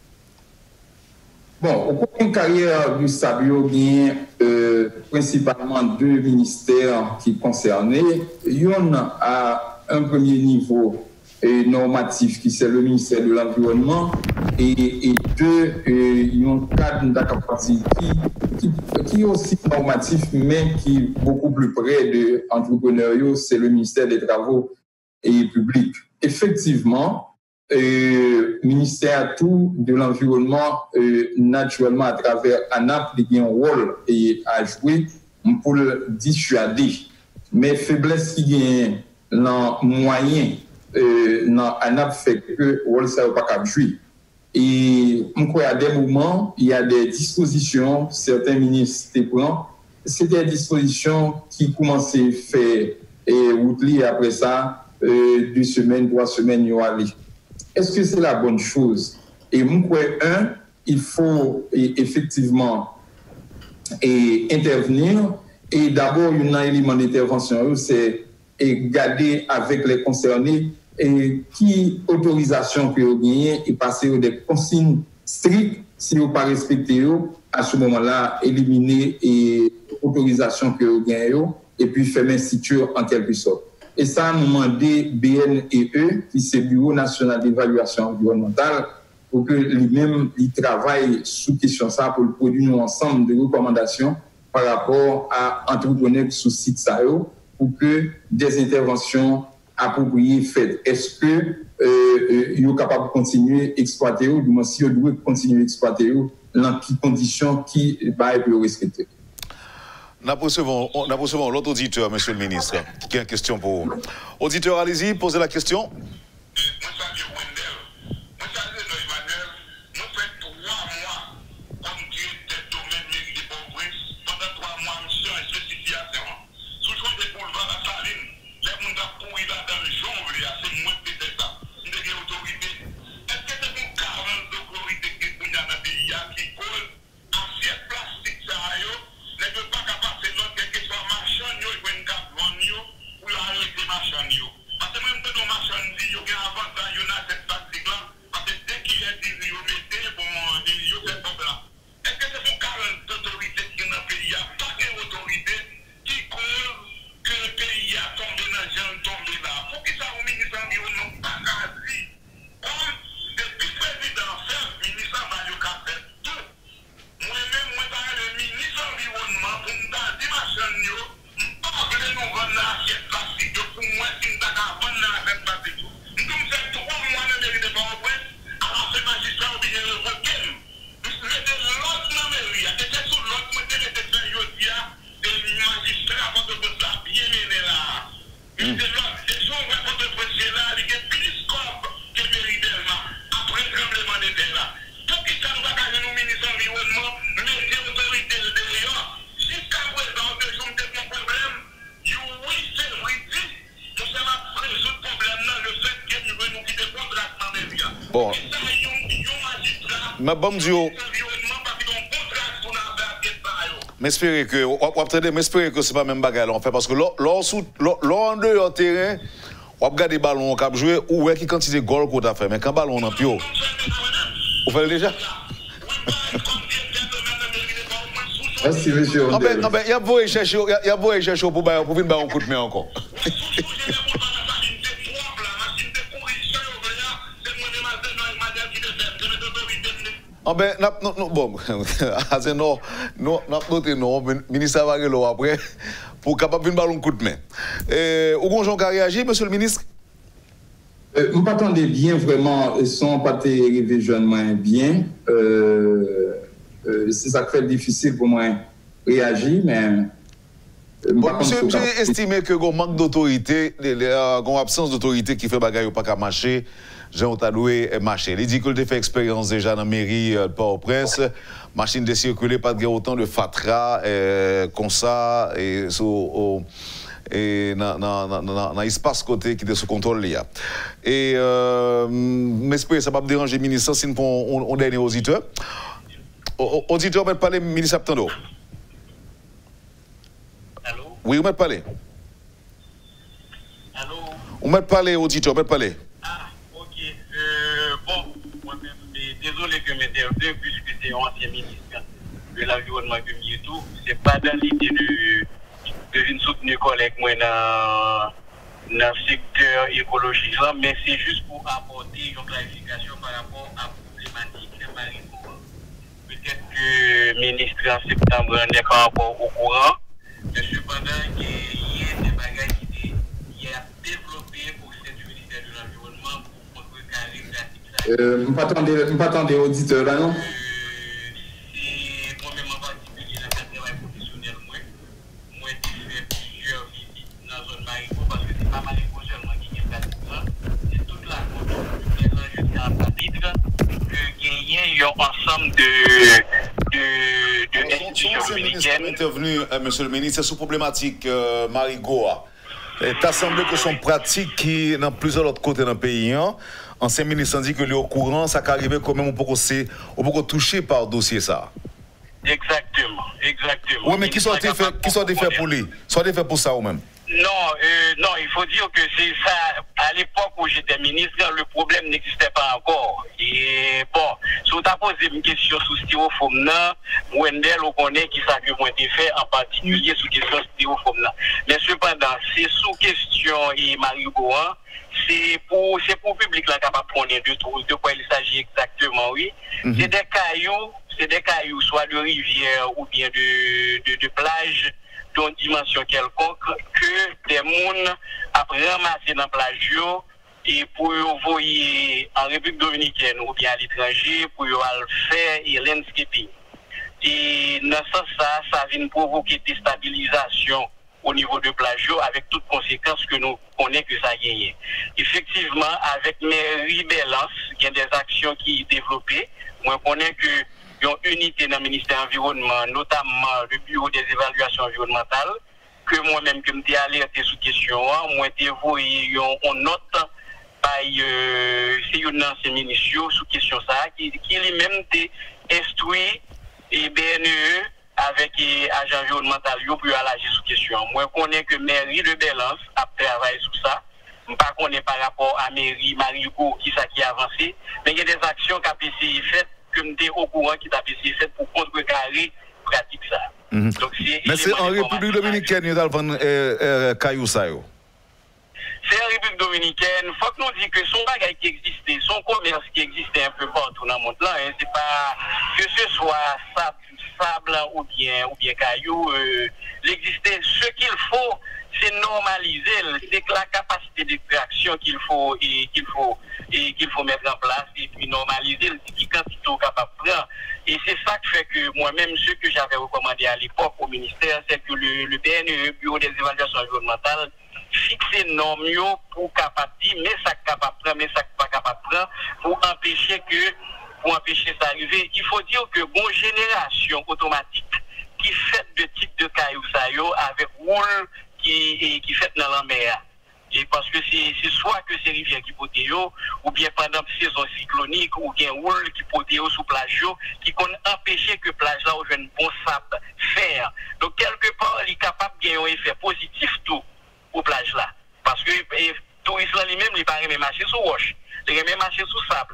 Bon, au cours de la carrière du Sabio, il y a euh, principalement deux ministères qui sont concernés. Il y en a à un premier niveau euh, normatif qui c'est le ministère de l'Environnement et, et deux, euh, il y a un cadre d'activité qui, qui, qui est aussi normatif mais qui est beaucoup plus près de l'entrepreneuriat, c'est le ministère des Travaux et Publics. Effectivement, Euh, ministère tout de l'environnement euh, naturellement à travers ANAP il y a un rôle et à jouer pour le dissuader mais faiblesse qui gagne dans moyen euh, dans ANAP fait que rôle ça pas capable jouer et on croit à des moments il y a des dispositions certains ministres prennent c'est des dispositions qui commencent à faire et outils après ça euh, deux semaines trois semaines y aller. Est-ce que c'est la bonne chose? Et mon point un, il faut et, effectivement et, intervenir. Et d'abord, il y a un élément d'intervention, c'est garder avec les concernés et qui autorisation que vous gagnez et passer des consignes strictes si vous ne pas respectez à ce moment-là, éliminer et autorisation que vous gagnez et puis faire institut en quelque sorte. Et ça, nous demandé B N E E, qui c'est le Bureau national d'évaluation environnementale, pour que lui-même il travaille sous question ça pour produire un ensemble de recommandations par rapport à entrepreneurs sous site ça pour que des interventions appropriées faites. Est-ce que euh, il est capable de continuer à exploiter ou du moins si il doit continuer à exploiter dans quelles conditions qui va être respecté? Nous recevons l'autre auditeur, monsieur le ministre, qui a une question pour vous. Auditeur, allez-y, posez la question. Bon. Mais bon Dieu. M'espérer que, m'espérer que c'est pas même bagarre on fait parce que là, en dehors terrain, on regarde des ballons qu'on a joué ou est qui quantité de goal qu'on a fait, mais quand ballon on a plus. Vous faites déjà? Merci, monsieur. Ah ben, ah ben, il y a beau chercher, il y a beau chercher pour pour venir un coup de main encore. Ah ben, non, non, bon, non, non, non, non, ministre va aller après pour capable venir un coup de main. Euh, Où Jean a réagi, monsieur le ministre? Euh, vous m'attendez bien, vraiment, sans pas arriver jeunement bien. Euh, euh, c'est ça qui fait difficile pour moi réagir, mais. Euh, bon, monsieur, monsieur estime que le manque d'autorité, l'absence d'autorité qui fait bagaille pas qu'à marcher, Jean Taloué est marché. Il dit qu'il a fait expérience déjà dans la mairie de Port-au-Prince, machine de circuler, pas de autant de fatras euh, comme ça, et sur. Et dans l'espace côté qui est sous contrôle. Là. Et euh, j'espère que ça va pas déranger le ministre, sinon on, on dernier auditeur. Auditeur, on va parler, ministre Aptando. Allô? Oui, on va parler. Allô? On va parler, auditeur, on va parler. Ah, ok. Euh, bon, moi-même, désolé que m'intervienne, puisque c'est un ancien ministre de l'environnement que je tout. C'est pas dans l'idée de. de venir soutenir collègues moi dans le secteur écologique, mais c'est juste pour apporter une clarification par rapport à la problématique de Marigot. Peut-être que le ministre en septembre n'est pas encore au courant, mais cependant, il y a des bagages qui sont développés au sein du ministère de l'Environnement pour contrecarrer la pratique. Euh, vous ne pas attendre auditeur là, non? Ensemble de, de, de institutions dominicaines. Intervenu, euh, monsieur le ministre, sur problématique euh, Marigoa. T'as semblé que son pratique qui dans plusieurs autres côtés dans le pays, hein, ancien ministre dit que lui au courant, ça qu'arrivé quand même on peut on touché par dossier ça. Exactement, exactement. Oui, mais qui sont des faits, qui sont des faits pour lui, sont des faits pour ça ou même? Non, euh, non, il faut dire que c'est ça. À l'époque où j'étais ministre, le problème n'existait pas encore. Et bon, si on t'a posé une question sur styrofoam, Wendell, on connaît qui ça que moi été fait, en particulier sous question styrofoam. Mais cependant, c'est sous question et Marigoa, c'est pour c'est pour le public là capable de prendre de, de quoi il s'agit exactement, oui. Mm-hmm. C'est des cailloux, c'est des cailloux, soit de rivière ou bien de, de, de plage. D'une dimension quelconque que des gens après ramasser dans la plage et pour envoyer en République dominicaine ou bien à l'étranger pour le faire et landscaping. Et dans ce sens, ça, ça vient provoquer des déstabilisation au niveau de plage avec toutes conséquences que nous connaissons que ça a gagné. Effectivement, avec mairie Belance, il y a des actions qui sont développées. Moi, je connais que il y a une unité dans le ministère de l'Environnement, notamment le bureau des évaluations environnementales, que moi-même, que je suis alerté sur question, moi, j'ai envoyé une note par euh, une ancienne ministre sur question ça, qui, qui lui-même a instruit et B N E avec l'agent environnemental pour agir sur question. Moi, je connais que mairie de Belance a travaillé sur ça. Je ne connais pas par rapport à mairie Marigot qui ça qui a avancé, mais il y a des actions qui ont été faites que nous sommes au courant qui t'a fait pour contrecarrer pratique ça. Mm-hmm. Donc, mais c'est en République dominicaine, il y a le caillou ça. C'est en République dominicaine. Il faut que nous disions que son bagage qui existait, son commerce qui existait un peu partout dans le monde là, hein, c'est pas que ce soit sable, sable ou bien ou bien caillou, euh, l'existait. Ce qu'il faut, c'est normaliser, c'est que la capacité d'extraction qu'il faut et qu'il faut et qu'il faut mettre en place et puis normaliser le petit quantité capable de prendre. Et c'est ça qui fait que moi-même, ce que j'avais recommandé à l'époque au ministère, c'est que le, le B N E, Bureau des évaluations environnementales, fixe une norme pour capable mais ça capable de prendre, mais ça pas capable de prendre, pour empêcher que pour empêcher ça d'arriver. Il faut dire que bonne génération automatique qui fait de type de cailloux ça avec roule qui qui fait dans la mer. Et parce que c'est soit que c'est rivière qui pote ou bien pendant la saison cyclonique, ou bien roule qui pote sous plage, qui peut empêcher que plage là, ou un bon sable faire. Donc, quelque part, il est capable de gagner un effet positif tout aux plages là. Parce que le touriste lui-même, il ne peut pas marcher sous roche, il ne peut pas marcher sous sable.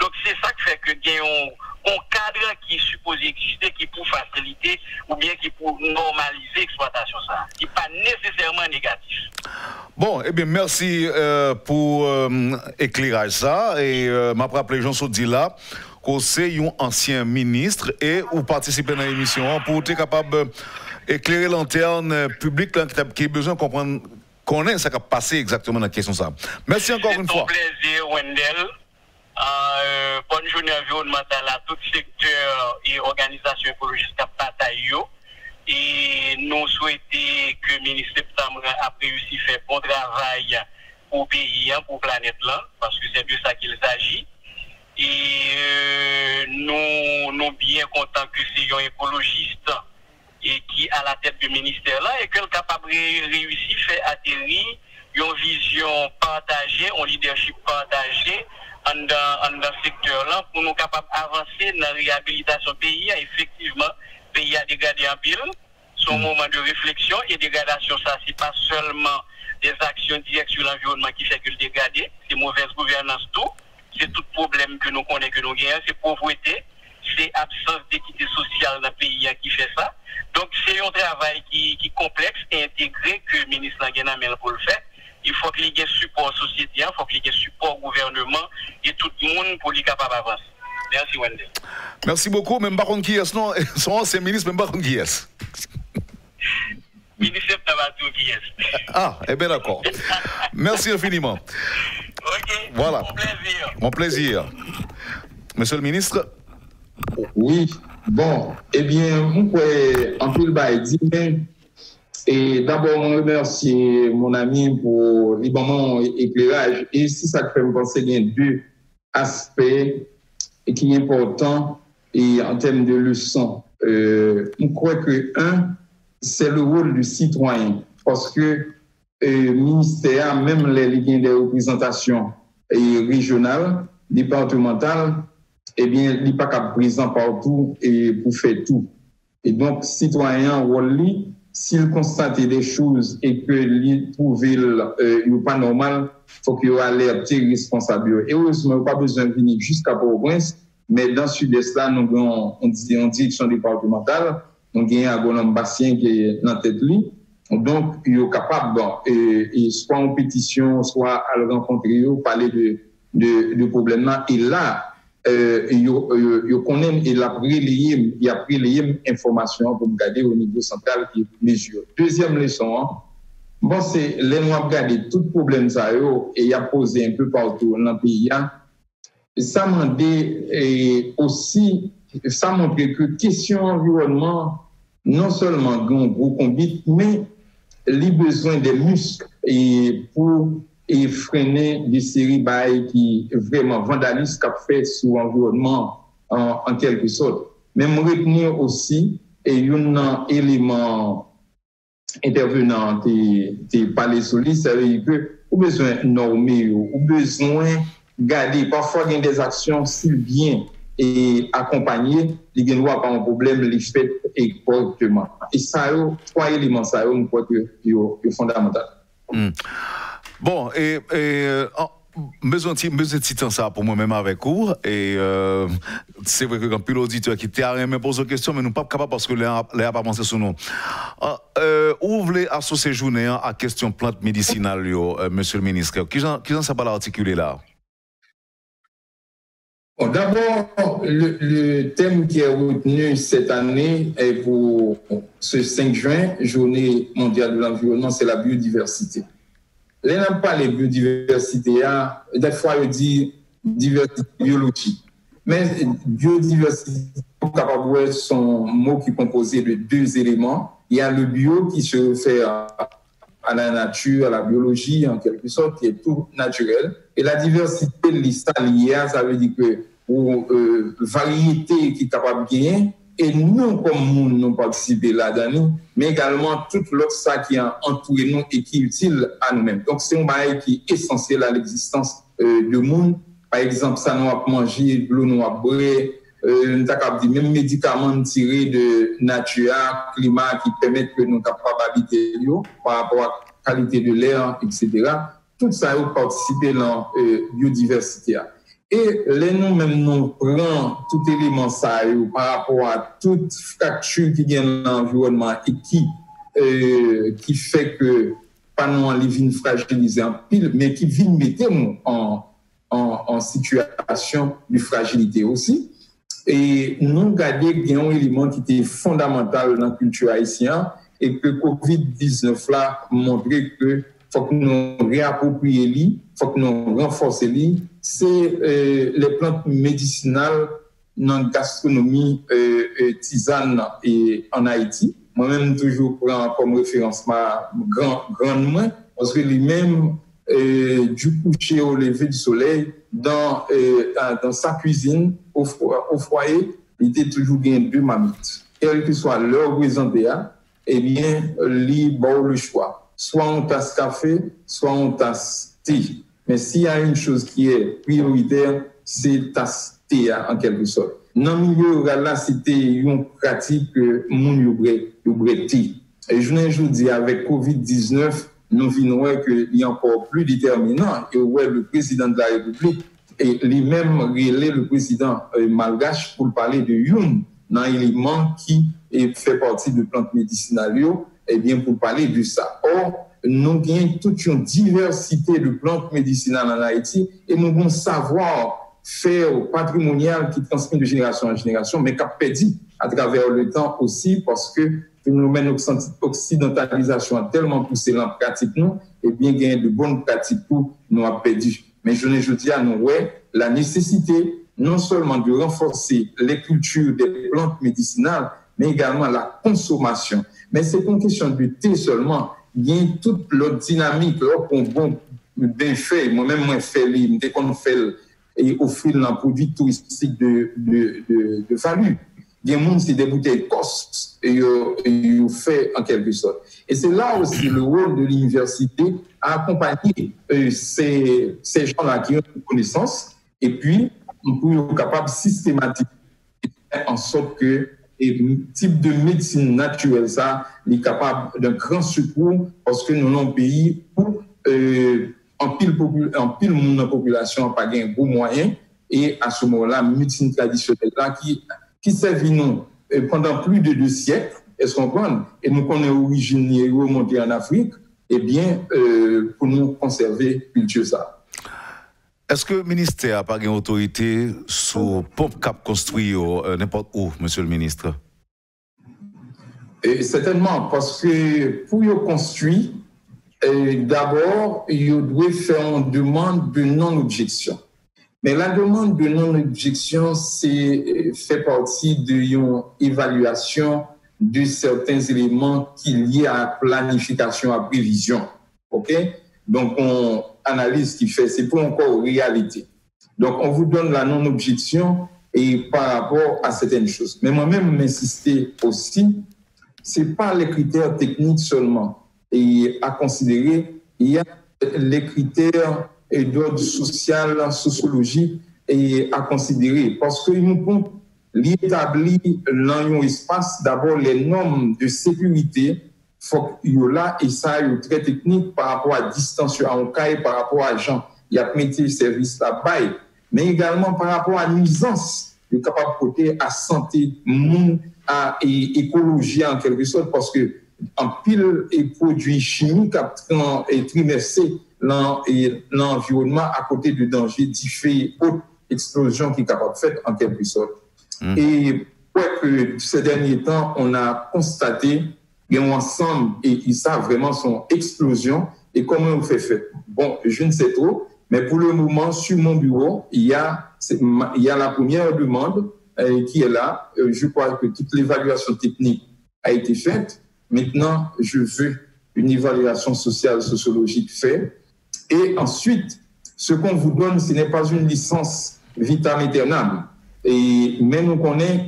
Donc c'est ça qui fait que il y a un, un cadre qui est supposé exister, qui pour faciliter ou bien qui pour normaliser l'exploitation ça, qui n'est pas nécessairement négatif. Bon, eh bien, merci euh, pour euh, éclairage ça. Et euh, m'a rappelé Jean Saudi là, qu'on c'est un ancien ministre et ou participer dans l'émission pour être capable d'éclairer l'antenne publique qui a besoin de comprendre, connaître ce qui a passé exactement dans la question ça. Merci encore une fois. C'est un plaisir, Wendell. Euh, bonne journée environnementale à tout secteur et organisation écologiste qui bataille. Et nous souhaitons que le ministre Septembre a réussi à faire bon travail pour le pays, pour la planète là, parce que c'est de ça qu'il s'agit. Et euh, nous nous bien contents que c'est un écologiste et qui à la tête du ministère là et qu'il est capable de réussir à faire atterrir une vision partagée, un leadership partagé dans le secteur là pour nous capables d'avancer dans la réhabilitation du pays. Effectivement, le pays a dégradé en pile. Son moment de réflexion et dégradation, ça, c'est pas seulement des actions directes sur l'environnement qui fait que le dégrader, c'est mauvaise gouvernance tout, c'est tout problème que nous connaissons, que nous gagnons, c'est pauvreté, c'est absence d'équité sociale dans le pays qui fait ça. Donc, c'est un travail qui est complexe et intégré que le ministre Langenamel pour le faire. Il faut qu'il y ait support société, il faut qu'il y ait support gouvernement et tout le monde pour lui capable d'avancer. Merci, Wendell. Merci beaucoup. Même par contre, qui est non, son ancien ministre, même par contre, qui est ministre Tabatou qui est. Ah, eh bien d'accord. Merci infiniment. Ok. Voilà. Mon plaisir. Mon plaisir. Monsieur le ministre. Oui, bon, eh bien, mon pouvez en pile bail dire, et d'abord, je remercie mon ami pour le bon éclairage. Et si ça fait me penser qu'il y a deux aspects qui sont importants et en termes de leçons. Euh, je crois que, un, c'est le rôle du citoyen, parce que le euh, ministère, même les lignes de représentation régionales, départementales, eh bien, il n'est pas capable présent partout et pour faire tout. Et donc, citoyen, rôle, s'il constate des choses et que il trouve euh, pas normal, il faut qu'il alerte responsable. Et heureusement, il n'y a pas besoin de venir jusqu'à Port-au-Prince, mais dans le sud-est, là, nous avons une direction départementale, nous avons un agronome Bastien qui est dans la tête lui. Donc, il est capable, bon, et, et soit en pétition, soit à le rencontrer, parler de, de, de problème là. Et là, euh, il connaît, il a relayé, il a relayé information pour me garder au niveau central et mesure. Deuxième leçon, hein, bon, c'est les noirs regarder tout problème ça et il a posé un peu partout dans le pays. Hein. Ça m'a dit aussi, ça montre que question environnement, non seulement un gros combat, mais les besoins des muscles et pour et freiner des séries bails qui vraiment vandalisent qu'a fait sur l'environnement en, en quelque sorte. Mais me retenir aussi et un élément intervenant qui qui parler sur lui, ça veut dire que ou besoin normer ou besoin garder parfois il y a des actions si bien et accompagner les gens n'ont pas un problème les fait correctement. Et ça trois éléments ça je crois que c'est fondamental. Mm. Bon, et, et oh, besoin de temps ça pour moi-même avec vous. Et euh, c'est vrai que quand plus l'auditeur qui t'a rien me pose une question, mais nous ne sommes pas capables parce que les n'a pas pensé sur nous. Euh, où vous voulez associer journée à question plante médicinale, euh, monsieur le ministre? Qui j'en sais pas l'articuler là? Bon, d'abord, le, le thème qui est retenu cette année est pour ce cinq juin, journée mondiale de l'environnement, c'est la biodiversité. Là, on n'a pas les biodiversité, des fois, on dit diversité biologique. Mais biodiversité, capable son mot qui est composé de deux éléments. Il y a le bio qui se réfère à, à la nature, à la biologie, en quelque sorte, qui est tout naturel. Et la diversité, l'histoire, ça veut dire que pour euh, variété qui est capable de gagner, et nous, comme nous, nous participons là-dedans, mais également tout l'autre ça qui est entouré nous et qui est utile à nous-mêmes. Donc, c'est un bail qui est essentiel à l'existence euh, de monde. Par exemple, ça nous a mangé, l'eau nous a boire, euh, nous avons dit même médicaments tirés de nature, climat qui permettent que nous capables d'habiter par rapport à la qualité de l'air, et cetera. Tout ça a participé dans la euh, biodiversité. Et les nous-mêmes, nous prenons tout élément ça par rapport à toute fracture qui vient dans l'environnement et qui, euh, qui fait que, pas nous en vient fragiliser en pile, mais qui vient mettre nous en, en, en situation de fragilité aussi. Et nous regardons qu'il y a un élément qui était fondamental dans la culture haïtienne et que covid dix-neuf là montrait que faut que nous réapproprions lui, faut que nous renforcions lui, c'est euh, les plantes médicinales dans la gastronomie euh, euh, tisane et en Haïti. Moi-même toujours prends comme référence ma grand grande main parce que lui-même euh, du coucher au lever du soleil dans euh, dans sa cuisine au, au foyer, il était toujours bien deux mamites. Quel que soit leur présenté, eh bien, lui bon le choix. Soit on tasse café, soit on tasse thé. Mais s'il y a une chose qui est prioritaire, c'est tasse thé en quelque sorte. Dans le milieu rural, là, c'était une pratique que mon yobré thé. Et je ne dis avec covid dix-neuf, nous venons qu'il y a encore plus déterminant. Et ouais, le président de la République et lui-même relais le président euh, malgache pour parler de Youn, un élément qui est, fait partie de plantes médicinales. Eh bien, pour parler de ça. Or, nous avons toute une diversité de plantes médicinales en Haïti et nous avons savoir faire patrimonial qui transmet de génération en génération, mais qui a perdu à travers le temps aussi parce que le phénomène occidentalisation a tellement poussé la pratique, nous, et bien, il y a de bonnes pratiques pour nous a perdu. Mais je ne dis à nous, ouais, la nécessité non seulement de renforcer les cultures des plantes médicinales, mais également la consommation. Mais c'est pas une question de thé seulement. Il y a toute l'autre dynamique, là, qu'on bon, bien fait. Moi-même, moi, fait, dès qu'on fait et offrir un produit touristique de, de, de, de value. Il y a des gens qui des bouteilles costes et ils fait en quelque sorte. Et c'est là aussi le rôle de l'université à accompagner euh, ces, ces gens-là qui ont une connaissance et puis on peut être capable systématiquement en sorte que et type de médecine naturelle, ça, est capable d'un grand secours parce que nous avons un pays où euh, en pile en pile monde la population n'a pas un gros moyen et à ce moment-là, médecine traditionnelle là qui qui servit nous pendant plus de deux siècles, est-ce qu'on comprend? Et nous qu'on est originaire remonté en Afrique, eh bien, euh, pour nous conserver culture ça. Est-ce que le ministère n'a pas une autorité sur pompe cap construit euh, n'importe où, monsieur le ministre? Et certainement, parce que pour y construire, d'abord, il doit faire une demande de non-objection. Mais la demande de non-objection, c'est fait partie d'une évaluation de certains éléments qui sont liés à la planification, à la prévision. OK? Donc, on analyse ce qu'il fait, c'est pas encore réalité. Donc, on vous donne la non-objection et par rapport à certaines choses. Mais moi-même, m'insister aussi, c'est pas les critères techniques seulement et à considérer, il y a les critères d'ordre social, sociologique et à considérer parce que nous pouvons l'établir dans un espace d'abord les normes de sécurité faut qu'il y ait là et ça est très technique par rapport à distance à un cas par rapport à gens il y a mis le service là-bas mais également par rapport à nuisance il est capable de côté à santé monde à et écologie en quelque sorte parce que en pile et produits chimiques et trimestres dans l'environnement à côté de dangers différents autres explosions qui sont capables de faire en quelque sorte. Mmh. Et ouais, que ces derniers temps, on a constaté qu'il y a un ensemble et ça vraiment son explosion et comment on fait fait. Bon, je ne sais trop, mais pour le moment, sur mon bureau, il y a, il y a la première demande euh, qui est là. Euh, je crois que toute l'évaluation technique a été faite. Maintenant, je veux une évaluation sociale, sociologique faite. Et ensuite, ce qu'on vous donne, ce n'est pas une licence vitam aeternam. Et même nous connaissons,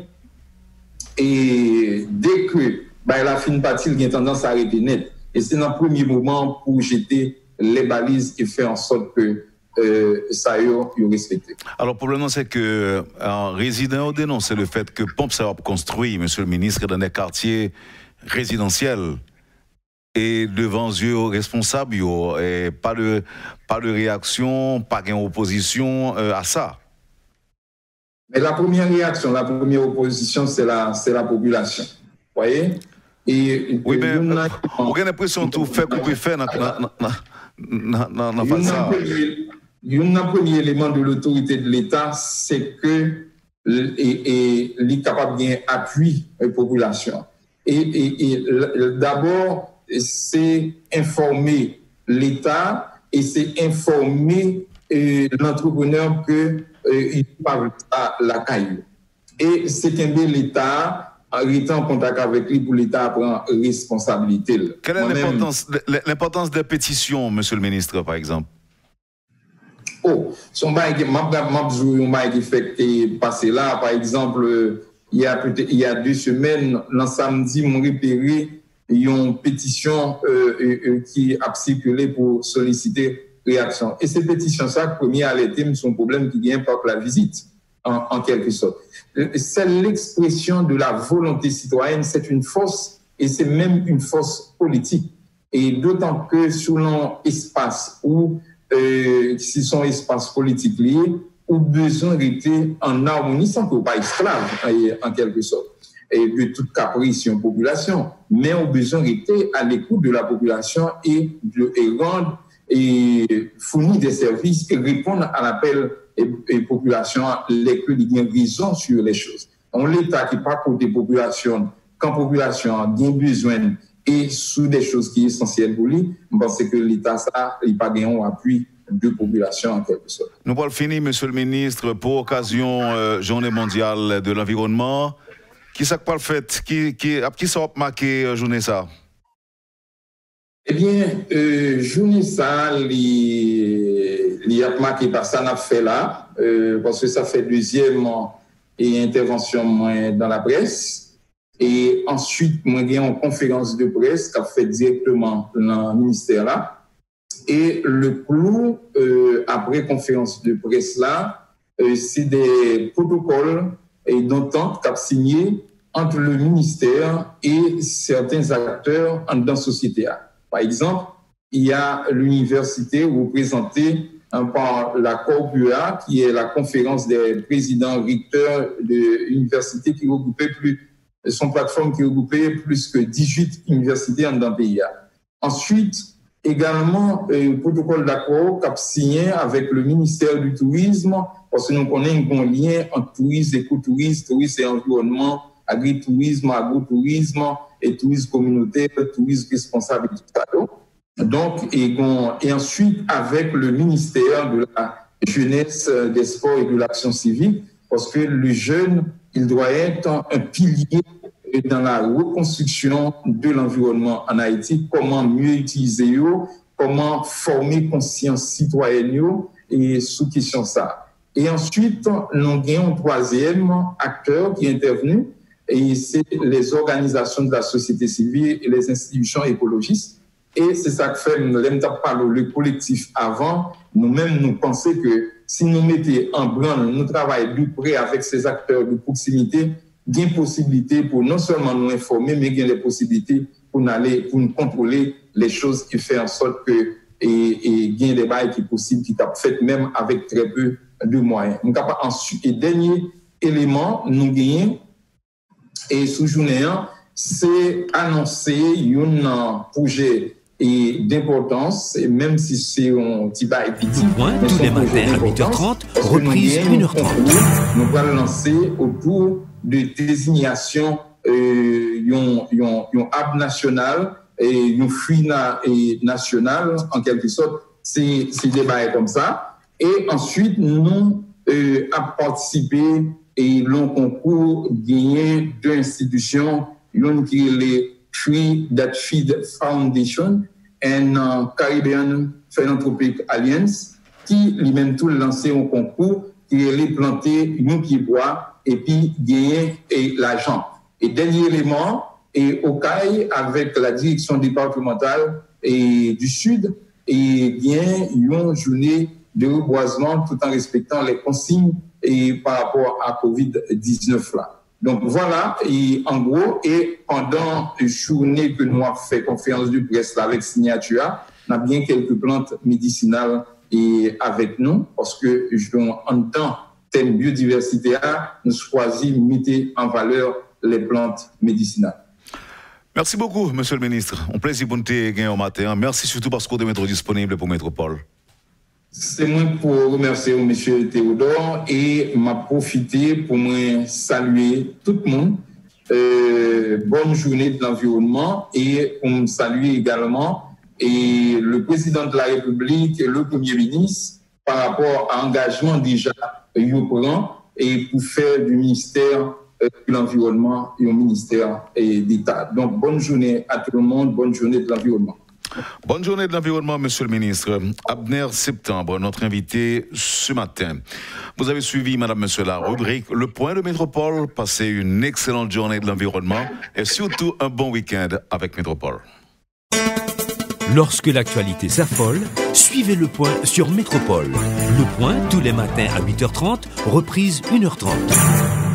et dès que bah, la fin partie, il y a tendance à arrêter net. Et c'est dans le premier moment pour jeter les balises et faire en sorte que euh, ça y est respecté. Alors, le problème, c'est que en résident, on dénonce le fait que Pompe ça construit, monsieur le ministre, dans des quartiers résidentiels. Et devant yeux responsables, et pas de, pas de réaction, pas d'opposition euh, à ça. Mais la première réaction, la première opposition, c'est la, c'est la population. Vous voyez? Et, oui, mais on a l'impression que tout fait qu'on peut faire dans la ça. Un premier élément de l'autorité de l'État, c'est que il est capable d'un appui à la population. Et, et, et d'abord, c'est informer l'État et c'est informer euh, l'entrepreneur qu'il euh, parle à la caille. Et c'est qu'un l'État, en étant en contact avec lui, pour l'État prendre responsabilité. Quelle est l'importance, l'importance des pétitions, monsieur le ministre, par exemple? Oh, son bail qui m'a fait passer là, par exemple, il y a peut-être il y a deux semaines, le samedi, m'ont repéré une pétition euh, euh, qui a circulé pour solliciter réaction. Et ces pétitions, ça, premier alerté, son problème qui vient par la visite, en, en quelque sorte. C'est l'expression de la volonté citoyenne, c'est une force et c'est même une force politique. Et d'autant que sur l'espace où Euh, si son espace politique lié, ou besoin d'être en harmonie sans qu'on pas esclave, en quelque sorte, et de toute caprice sur une population, mais on besoin d'être à l'écoute de la population et, de, et rendre et fournir des services et répondre à l'appel des populations, les que il y a raison sur les choses. On l'État qui pas pour des populations, quand la population a bien besoin et sous des choses qui sont essentielles pour lui, je pense que l'État, ça, il n'a pas un appui de population en quelque sorte. Nous allons finir, monsieur le ministre, pour occasion euh, Journée mondiale de l'environnement. Qui ça pas le fait? Qui, qui, qui ça a marqué euh, journée ça? Eh bien, euh, journée ça, il a marqué par ça, n'a fait là, euh, parce que ça fait deuxième et intervention dans la presse. Et ensuite, moi, j'ai une conférence de presse qu'a fait directement dans le ministère là. Et le clou, euh, après conférence de presse là, euh, c'est des protocoles et d'entente qu'a signé entre le ministère et certains acteurs dans la société. Par exemple, il y a l'université représentée par la Corbua, qui est la conférence des présidents recteurs de l'université qui regroupait plus son plateforme qui regroupait plus que dix-huit universités dans le pays. Ensuite, également, le protocole d'accord qu'a signé avec le ministère du Tourisme, parce que nous connaissons un lien entre tourisme, écotourisme, tourisme et environnement, agritourisme, agrotourisme et tourisme communautaire, tourisme responsable et tout ça. Donc, et, et ensuite, avec le ministère de la Jeunesse, des Sports et de l'Action civique, parce que le jeune, il doit être un pilier dans la reconstruction de l'environnement en Haïti, comment mieux utiliser, comment former conscience citoyenne et sous question ça. Et ensuite, nous avons un troisième acteur qui est intervenu, et c'est les organisations de la société civile et les institutions écologistes. Et c'est ça que fait, le collectif avant, nous-mêmes, nous pensons que si nous mettons en branle, nous travaillons de près avec ces acteurs de proximité, il y a une possibilité pour non seulement nous informer, mais il y a des possibilités pour nous, aller, pour nous contrôler les choses qui font en sorte que et, et il y a des bails qui sont possibles, qui sont faits même avec très peu de moyens. Ensuite, et dernier élément, nous gagnons, et sous journée, c'est annoncer un projet et d'importance, et même si c'est un petit bail petit. Point tous les matins à huit heures trente, reprise une heure trente. Nous allons lancer autour de désignation euh, un hub national et un fruit na, et national, en quelque sorte, c'est des bails comme ça. Et ensuite, nous euh, avons participé et l'on concours gagné deux institutions, une qui est les Tree That Feed Foundation et uh, Caribbean Philanthropic Alliance, qui lui-même tout lancé un concours qui est planter une qui boit et puis gagner l'argent. Et dernier élément, et au C A I, avec la direction départementale et du Sud, et bien une journée de reboisement tout en respectant les consignes et par rapport à covid dix-neuf là. Donc voilà, et en gros, et pendant une journée que nous avons fait conférence de presse là avec Signature, on a bien quelques plantes médicinales et avec nous, parce que je entends thème biodiversité, nous choisissons de mettre en valeur les plantes médicinales. Merci beaucoup, monsieur le ministre. Un plaisir pour nous gagner au matin. Merci surtout parce qu'on est disponible pour Métropole. C'est moi pour remercier monsieur Théodore et m'a profité pour me saluer tout le monde. Euh, bonne journée de l'environnement et pour me saluer également et le président de la République et le Premier ministre par rapport à l'engagement déjà qu'il prend et pour faire du ministère de l'environnement et au ministère d'État. Donc bonne journée à tout le monde, bonne journée de l'environnement. Bonne journée de l'environnement, monsieur le ministre. Abner Septembre, notre invité ce matin. Vous avez suivi, madame, monsieur, la rubrique Le Point de Métropole. Passez une excellente journée de l'environnement et surtout un bon week-end avec Métropole. Lorsque l'actualité s'affole, suivez Le Point sur Métropole. Le Point tous les matins à huit heures trente, reprise une heure trente.